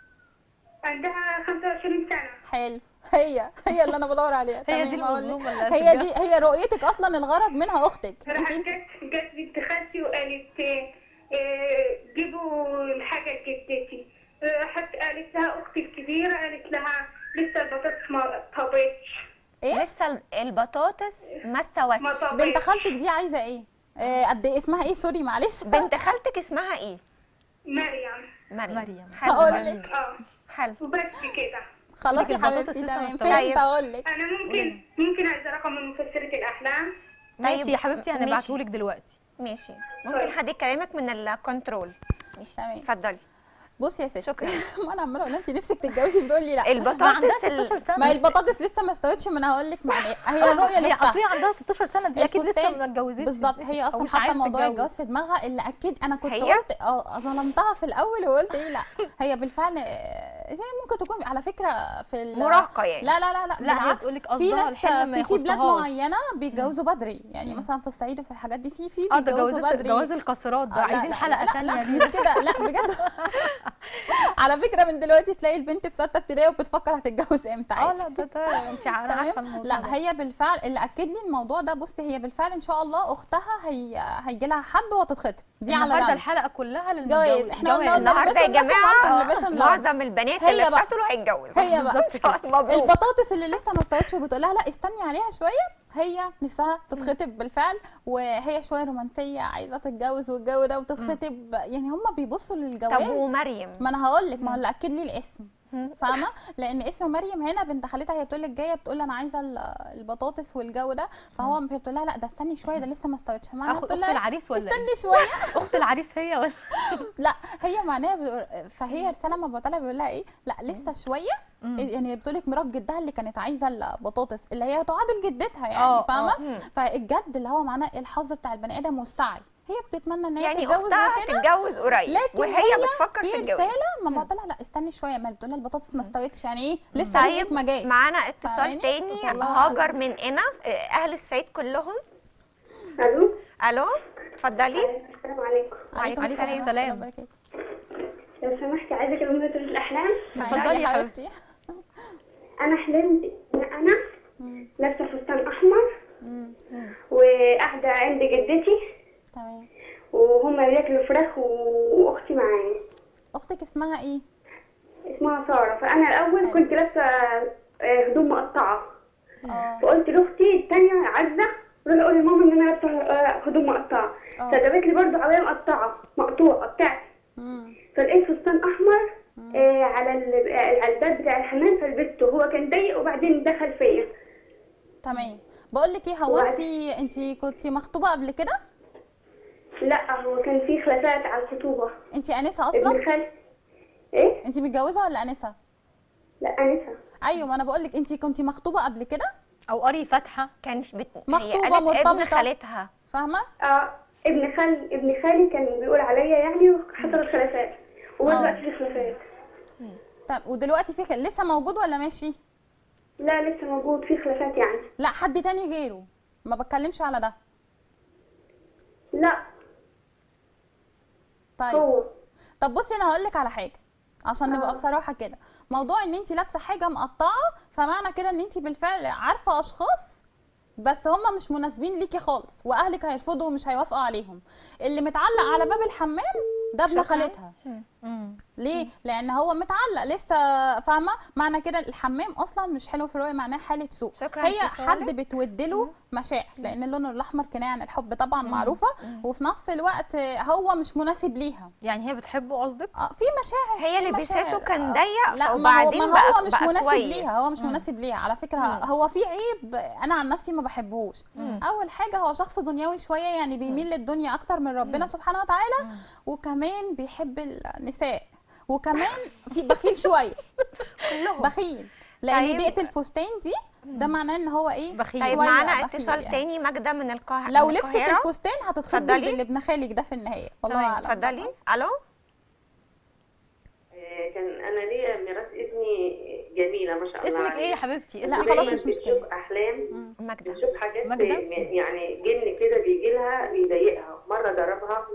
عندها خمسة وعشرين سنة. حلو، هي هي اللي انا بدور عليها. هي تمام، دي هقول لك. المظلومه اللي هي هترجع. دي هي رؤيتك اصلا، الغرض منها اختك انت راحت انت جت جت بنت خالتي وقالت آه، آه، جيبوا الحاجة لجدتي. راحت قالت لها اختي الكبيرة قالت لها لسه البطاطس ما طابتش. ايه؟ لسه ال- البطاطس ما ما استوتش. طابتش. بنت خالتك دي عايزه ايه؟ آه، قد ايه اسمها ايه؟ سوري معلش. بنت خالتك اسمها ايه؟ مريم. مريم. مريم. حلو. هقول مريم. لك. اه حلو. وبس كده. خلاص لك يا البطاطس حبيبتي لسه تمام، ما فهمت. استوتش. هقول لك. انا ممكن ممكن عايزة رقم من مفسرة الاحلام. ماشي يا حبيبتي ماشي. هنبعتهولك دلوقتي. ماشي. ممكن حد يكلمك من الكنترول. ماشي. تمام. اتفضلي. بصي يا ستي، شكرا. ما انا عماله اقول لها انت نفسك تتجوزي بتقولي لا. عندها البطاطس ال- ستاشر سنه. ما هي البطاطس لسه ما استوتش، ما انا هقول لك معناها. هي الرؤيه اللي هي اصلي عندها ستاشر سنه دي اكيد لسه الفستان. ما اتجوزتش. بالظبط، هي أو اصلا مش حاطه عايزة موضوع تتجوز. الجواز في دماغها، اللي اكيد انا كنت هي؟ قلت اه ظلمتها في الاول وقلت ايه لا. هي بالفعل آه، زي ممكن تكون على فكره في ال- مراهقه يعني. لا لا لا لا لا هي بالعكس. بتقول لك في قصدها ناس الحلم ما في في بلاد يخصهاش. معينه بيتجوزوا بدري، يعني مثلا في الصعيد وفي الحاجات دي في في اه ده بيتجوزوا جواز بدري. جواز القاصرات ده آه، لا، عايزين لا، حلقه لا، ثانيه لا ليه. مش كده، لا بجد. على فكره من دلوقتي تلاقي البنت في سته ابتدائي وبتفكر هتتجوز امتى اه عادي. لا ده ده انت عارفه تمام. الموضوع لا ده. هي بالفعل اللي اكد لي الموضوع ده، بصي هي بالفعل ان شاء الله اختها هي هيجي لها حد وهتتخطب، دي على النهارده جنب. الحلقه كلها جواز. للجواز. احنا قلنا جواز. النهارده يا لبسهم لكم جماعه وأصلاً لبسهم لهم. معظم البنات هي اللي بقى. اتصلوا هيتجوزوا. هي بقى. بالظبط. مبروك. البطاطس اللي لسه ما استوتش وبتقول لها لا استني عليها شويه، هي نفسها تتخطب بالفعل، وهي شويه رومانسيه عايزه تتجوز والجو ده وتتخطب، يعني هم بيبصوا طب للجواز. ومريم؟ ما انا هقول لك، ما هو اللي اكد لي الاسم فاهمه؟ لان اسم مريم هنا بنت خالتها، هي بتقول لك جايه بتقول انا عايزه ال- البطاطس والجو ده، فهو بتقول لها لا ده استني شويه ده لسه ما استوتش، فمعناها اخت بتقول اخت لها العريس ولا ايه؟ استني شويه. اخت العريس هي ولا؟ لا هي معناها بيقول- فهي رساله ما بطلع بيقول لها ايه، لا لسه شويه. مم. يعني بتقول لك مرات جدها اللي كانت عايزه البطاطس اللي هي تعادل جدتها يعني، آه، فاهمه؟ مم. فالجد اللي هو معناه الحظ بتاع البني ادم والسعي، هي بتتمنى ان هي يعني تتجوز اختها وكده، هتتجوز قريب لكن وهي هي بتفكر في في الجواز. رساله ما مم. بقول لها لا استني شويه، ما بتقول لها البطاطس ما استوتش يعني ايه لسه طيب رزقك ما جاش. معانا اتصال فاهماني؟ تاني، فطلعها هاجر من قنا. اهل الصعيد كلهم. الو. الو اتفضلي. السلام عليكم. وعليكم عليكم السلام. السلام. ورحمة الله وبركاته. لو سمحتي عايزه اكلم مدرس الاحلام. اتفضلي يا حبيبتي. انا حلمت ان انا مم. لابسه فستان احمر مم. وقاعده عند جدتي تمام. وهم بياكلوا فراخ واختي معايا اختك اسمها ايه؟ اسمها ساره. فانا الاول كنت لابسه آه، هدوم مقطعه، اه فقلت لاختي الثانيه عزه روحي قولي لماما ان انا لابسه آه، هدوم مقطعه. اه. فجابت لي برضه عبايه مقطعه مقطوعه بتاعتي، مم. فلقيت فستان احمر آه، على ال- آه، على الباب بتاع الحمام، فلبسته. هو كان ضيق وبعدين دخل فيا. تمام. بقول لك ايه، هو وبعد- انت انت كنت مخطوبه قبل كده؟ لا هو كان في خلافات على الخطوبه. انت انسه ابن اصلا؟ خالتي. ايه؟ انت متجوزه ولا انسه؟ لا انسه. ايوه، ما انا بقول لك انت كنت مخطوبه قبل كده؟ او قري فاتحه. كان بت... هي مخطوبة قالت ابن مرتبطة. خالتها. فاهمه؟ اه ابن خال ابن خالي كان بيقول عليا يعني، وحصل الخلافات آه. ودلوقتي في خلافات. طب ودلوقتي في خ- لسه موجود ولا ماشي؟ لا لسه موجود في خلافات يعني. لا حد تاني غيره، ما بتكلمش على ده. لا طيب هو طب بصي انا هقول لك على حاجه عشان نبقى آه. بصراحه كده، موضوع ان انت لابسه حاجه مقطعه فمعنى كده ان انت بالفعل عارفه اشخاص بس هم مش مناسبين ليكي خالص، واهلك هيرفضوا ومش هيوافقوا عليهم. اللي متعلق على باب الحمام ده ابن شكراً. خالتها. مم. ليه؟ لان هو متعلق لسه، فاهمه؟ معنى كده الحمام اصلا مش حلو في الرؤيه، معناه حاله سوء. شكراً هي لاتصالك. حد بتودله مشاعر، لان اللون الاحمر كنايه عن الحب طبعا معروفه، وفي نفس الوقت هو مش مناسب ليها. يعني هي بتحبه قصدك؟ اه في مشاعر، هي في لبسته مشاعر. كان آه. ضيق لا ما هو وبعدين ما هو بقى مش بقى مناسب كويس. ليها، هو مش مم. مناسب ليها على فكره. مم. هو في عيب انا عن نفسي ما بحبهوش. مم. اول حاجه هو شخص دنيوي شويه، يعني بيميل للدنيا اكتر من ربنا سبحانه وتعالى، وكمان بيحب النساء، وكمان في بخيل شويه، كلهم. بخيل، لان طيب. دقه الفستان دي ده معناه ان هو ايه، بخيل. طيب شوية معانا بخيل اتصال يعني. تاني، ماجدة من القاهرة. لو من لبست القاهرة. الفستان هتتخطب اتفضلي. باللي ابن خالك ده في النهايه، والله تمام، اعلم. اتفضلي. الو. آه، كان انا ليا ميراث ابني جميله ما شاء الله اسمك ايه يا حبيبتي؟ لا اسمك خلاص ايه؟ مش مشكلة. بتشوف احلام، ماجدة. بتشوف حاجات ماجدة؟ يعني جن كده بيجي لها بيضايقها. مره ضربها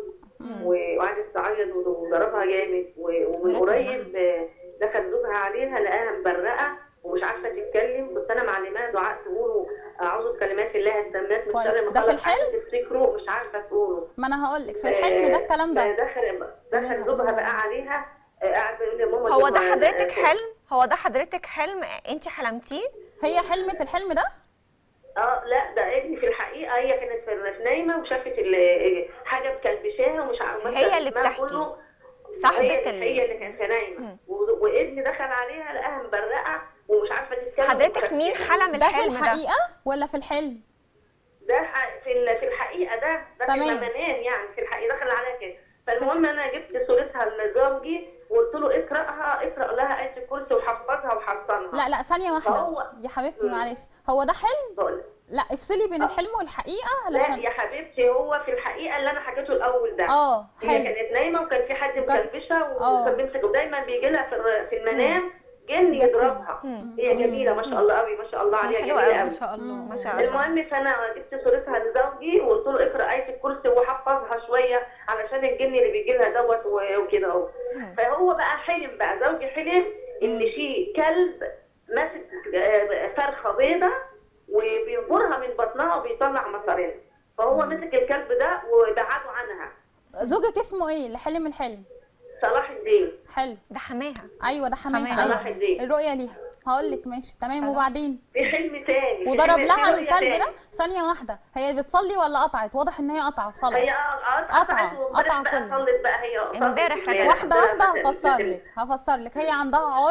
و- وقعدت تعيط وضربها جامد، و- ومن قريب آه، دخل زوجها عليها لقاها مبرقه ومش عارفه تتكلم. كنت انا معلماها دعاء تقوله اعوذ بكلمات الله التامات من كويس. شر ما ده في خلق، الحلم؟ عايزة تفتكره مش عارفه تقوله. ما انا هقول لك في الحلم ده الكلام ده. آه، دخل دخل زوجها بقى عليها، آه، قاعد يقول لي ماما هو دي ده ما- حضرتك حلم؟ هو ده حضرتك حلم انت حلمتيه؟ هي حلمت الحلم ده؟ اه لا ده ابني في الحقيقه هي كانت في نايمه وشافت ال- حاجه مكلبشاها ومش عارفه هي اللي اسمها بتحكي. كله. صاحبة هي, ال... هي اللي كانت نايمه و- وابني دخل عليها لقاها مبرقه ومش عارفه تتكلم. حضرتك مين ومخشبة. حلم ده في الحلم ده؟ الحقيقه ولا في الحلم؟ ده ح- في ال- في الحقيقه ده ده في تمام. المنام يعني في الحقيقه دخل عليها كده. فالمهم انا جبت صورتها لزوجي وقلت له اقراها اقرا لها ايه الكرسي وحفظها وحصنها. لا لا ثانيه واحده فهو- يا حبيبتي مم. معلش، هو ده حلم؟ بقول لا افصلي بين الحلم والحقيقه لا علشان يا حبيبتي هو في الحقيقه اللي انا حكيته الاول ده. اه هي حلو. كانت نايمه وكان في حد مكلبشها آه. وكان بيمسك ودايما بيجي لها في الر- في المنام جن جسم. يضربها. مم. هي جميله ما شاء الله قوي ما شاء الله عليها حلوة جميله قوي. ما قوي. شاء الله. ما شاء الله. المهم فانا جبت صورتها لزوجي وقلت له اقرا ايه الكرسي وحفظها شويه علشان الجن اللي بيجي لها دوت و- وكده اهو. فهو بقى حلم بقى زوجي حلم ان في كلب ماسك آه، فرخه بيضه وبينبرها من بطنها وبيطلع مصارين. فهو مسك الكلب ده وبعده عنها. زوجك اسمه ايه اللي حلم الحلم؟ صلاح الدين. حلو. ده حماها. ايوه ده حماها. حماها. صلاح ايوه الدين. الرؤيه ليها. هقول لك ماشي تمام. وبعدين في حلم تاني. في وضرب حلم- لها في رؤية الكلب تاني. ده؟ ثانيه واحده، هي بتصلي ولا قطعت؟ واضح ان هي قطعت صلاه. هي قطعة، قطعت وامبارح قطعة بقى كله. صلت بقى هي امبارح صلت كانت واحده واحده هفسر لك هفسر لك. هي عندها عارض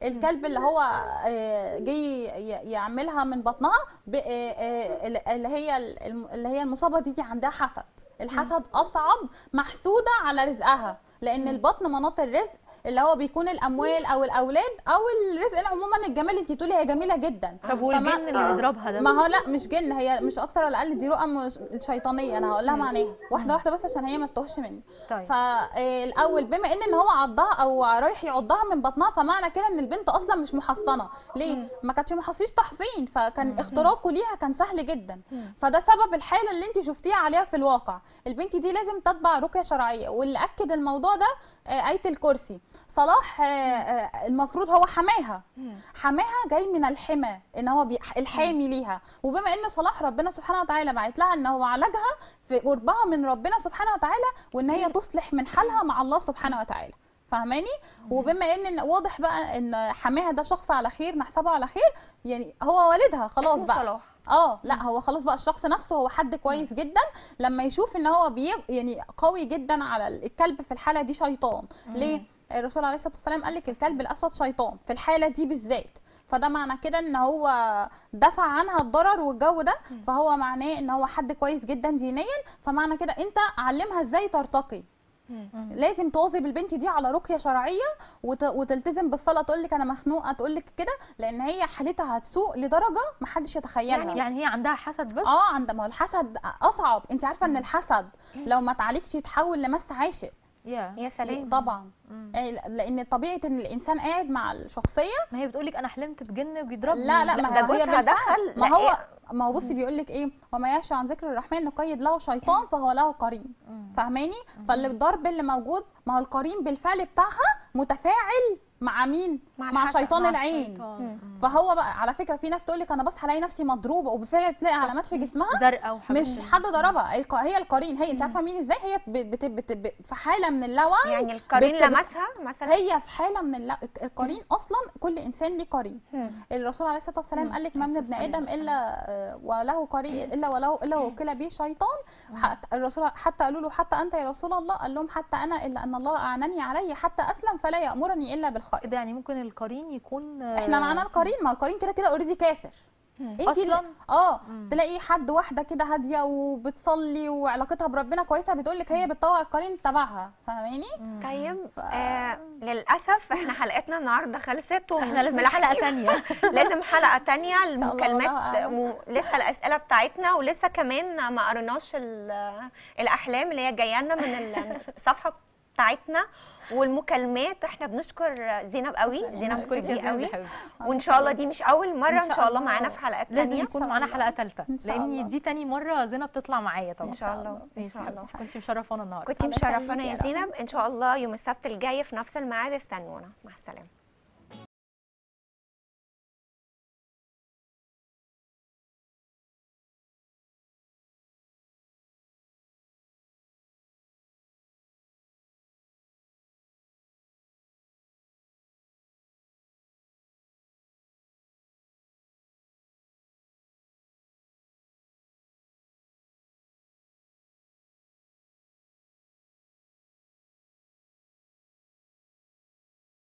الكلب اللي هو آه، جاي ي- يعملها من بطنها ب- آه، آه، اللي هي اللي هي المصابه دي عندها حسد. الحسد اصعب محسوده على رزقها، لان البطن مناط الرزق اللي هو بيكون الاموال او الاولاد او الرزق عموما. الجمال انت بتقولي هي جميله جدا. طب والجن اللي بيضربها ده؟ ما هو لا مش جن، هي مش اكتر ولا اقل، دي رؤى مش- شيطانيه. انا هقول لها معناها واحده واحده بس عشان هي ما تتوهش مني. طيب. فالاول بما ان ان هو عضها او رايح يعضها من بطنها، فمعنى كده ان البنت اصلا مش محصنه. ليه؟ ما كانتش محصيش تحصين، فكان اختراقه ليها كان سهل جدا. فده سبب الحاله اللي انت شفتيها عليها في الواقع. البنت دي لازم تتبع رقيه شرعيه، واللي اكد الموضوع ده آه، آية الكرسي. صلاح آه، آه، المفروض هو حماها. حماها جاي من الحمى، ان هو بي- الحامي ليها. وبما ان صلاح ربنا سبحانه وتعالى بعت لها ان هو عالجها في قربها من ربنا سبحانه وتعالى، وان هي تصلح من حالها مع الله سبحانه وتعالى. فاهماني؟ وبما ان واضح بقى ان حماها ده شخص على خير، نحسبه على خير، يعني هو والدها خلاص اسمه بقى. صلاح. اه لا هو خلاص بقى الشخص نفسه هو حد كويس جدا. لما يشوف ان هو بي يعني قوي جدا على الكلب في الحاله دي شيطان. ليه؟ الرسول عليه الصلاه والسلام قال لك الكلب الاسود شيطان في الحاله دي بالذات. فده معنى كده ان هو دفع عنها الضرر والجو ده، فهو معناه ان هو حد كويس جدا دينيا. فمعنى كده انت علمها ازاي ترتقي. لازم تواظب البنت دي على رقيه شرعيه وت... وتلتزم بالصلاه. تقول لك انا مخنوقه، تقول لك كده، لان هي حالتها هتسوء لدرجه ما حدش يتخيلها. يعني يعني هي عندها حسد بس؟ اه عندها، ما هو الحسد اصعب. انت عارفه ان الحسد لو ما اتعالجش يتحول لمس عاشق. يا يا سلام. طبعا. يعني لان طبيعه ان الانسان قاعد مع الشخصيه. ما هي بتقول لك انا حلمت بجن بيضربني. لا لا ده ما هو هي جوزها بالفعل. دخل ما هو لقاه. ما هو بصي بيقول لك ايه، وما يعش عن ذكر الرحمن نقيد له شيطان فهو له قرين. فاهماني؟ فاللي الضرب اللي موجود، ما هو القرين بالفعل بتاعها متفاعل مع مين؟ مع مع الحسد، شيطان مع العين. الشيطان. فهو بقى على فكره في ناس تقول لك انا بصحى الاقي نفسي مضروبه، وبالفعل تلاقي علامات في جسمها زرقاء وحاجات مش حد ضربها. الق- هي القرين. هي انت عارفه مين ازاي؟ هي بت بت بت في حاله من اللاوعي. يعني القرين بت- لمسها مثلا. هي في حاله من اللا... القرين اصلا كل انسان ليه قرين. الرسول عليه الصلاه والسلام قال لك ما من ابن ادم الا آه، وله قرين الا وله الا وكل به شيطان. حتى الرسول حتى قالوا له حتى انت يا رسول الله، قال لهم حتى انا الا ان الله اعنني عليه حتى اسلم فلا يامرني الا بالخير. ده يعني ممكن القرين يكون احنا معانا القرين، ما القرين كده كده اوريدي كافر. انت أصلاً؟ اه تلاقي حد واحده كده هاديه وبتصلي وعلاقتها بربنا كويسه، بتقول لك هي بتطوع القرين تبعها. فاهماني؟ طيب ف- آه للاسف احنا حلقتنا النهارده خلصت ومش احنا لازم حلقه ملاحقين. تانية. لازم حلقه تانية. الله، المكالمات والله أعلم. م... لسه الاسئله بتاعتنا، ولسه كمان ما قريناش ال- الاحلام اللي هي جايه لنا من الصفحه بتاعتنا والمكالمات. احنا بنشكر زينب قوي، زينب نشكرك كتير جدا قوي. يا حبيبتي. وان شاء الله دي مش اول مره، إن ان شاء شاء الله الله. معانا في حلقات لازم تانية. يكون شاء معانا الله. حلقه ثالثه، إن شاء الله. لان دي تاني مره زينب تطلع معايا طبعا. ان شاء الله ان ماشي شاء يا الله. حبيبتي، كنت مشرفانا النهارده. كنتي الله مشرفانا يخليكي يا يا رب. زينب. ان شاء الله يوم السبت الجاي في نفس الميعاد استنونا. مع السلامه.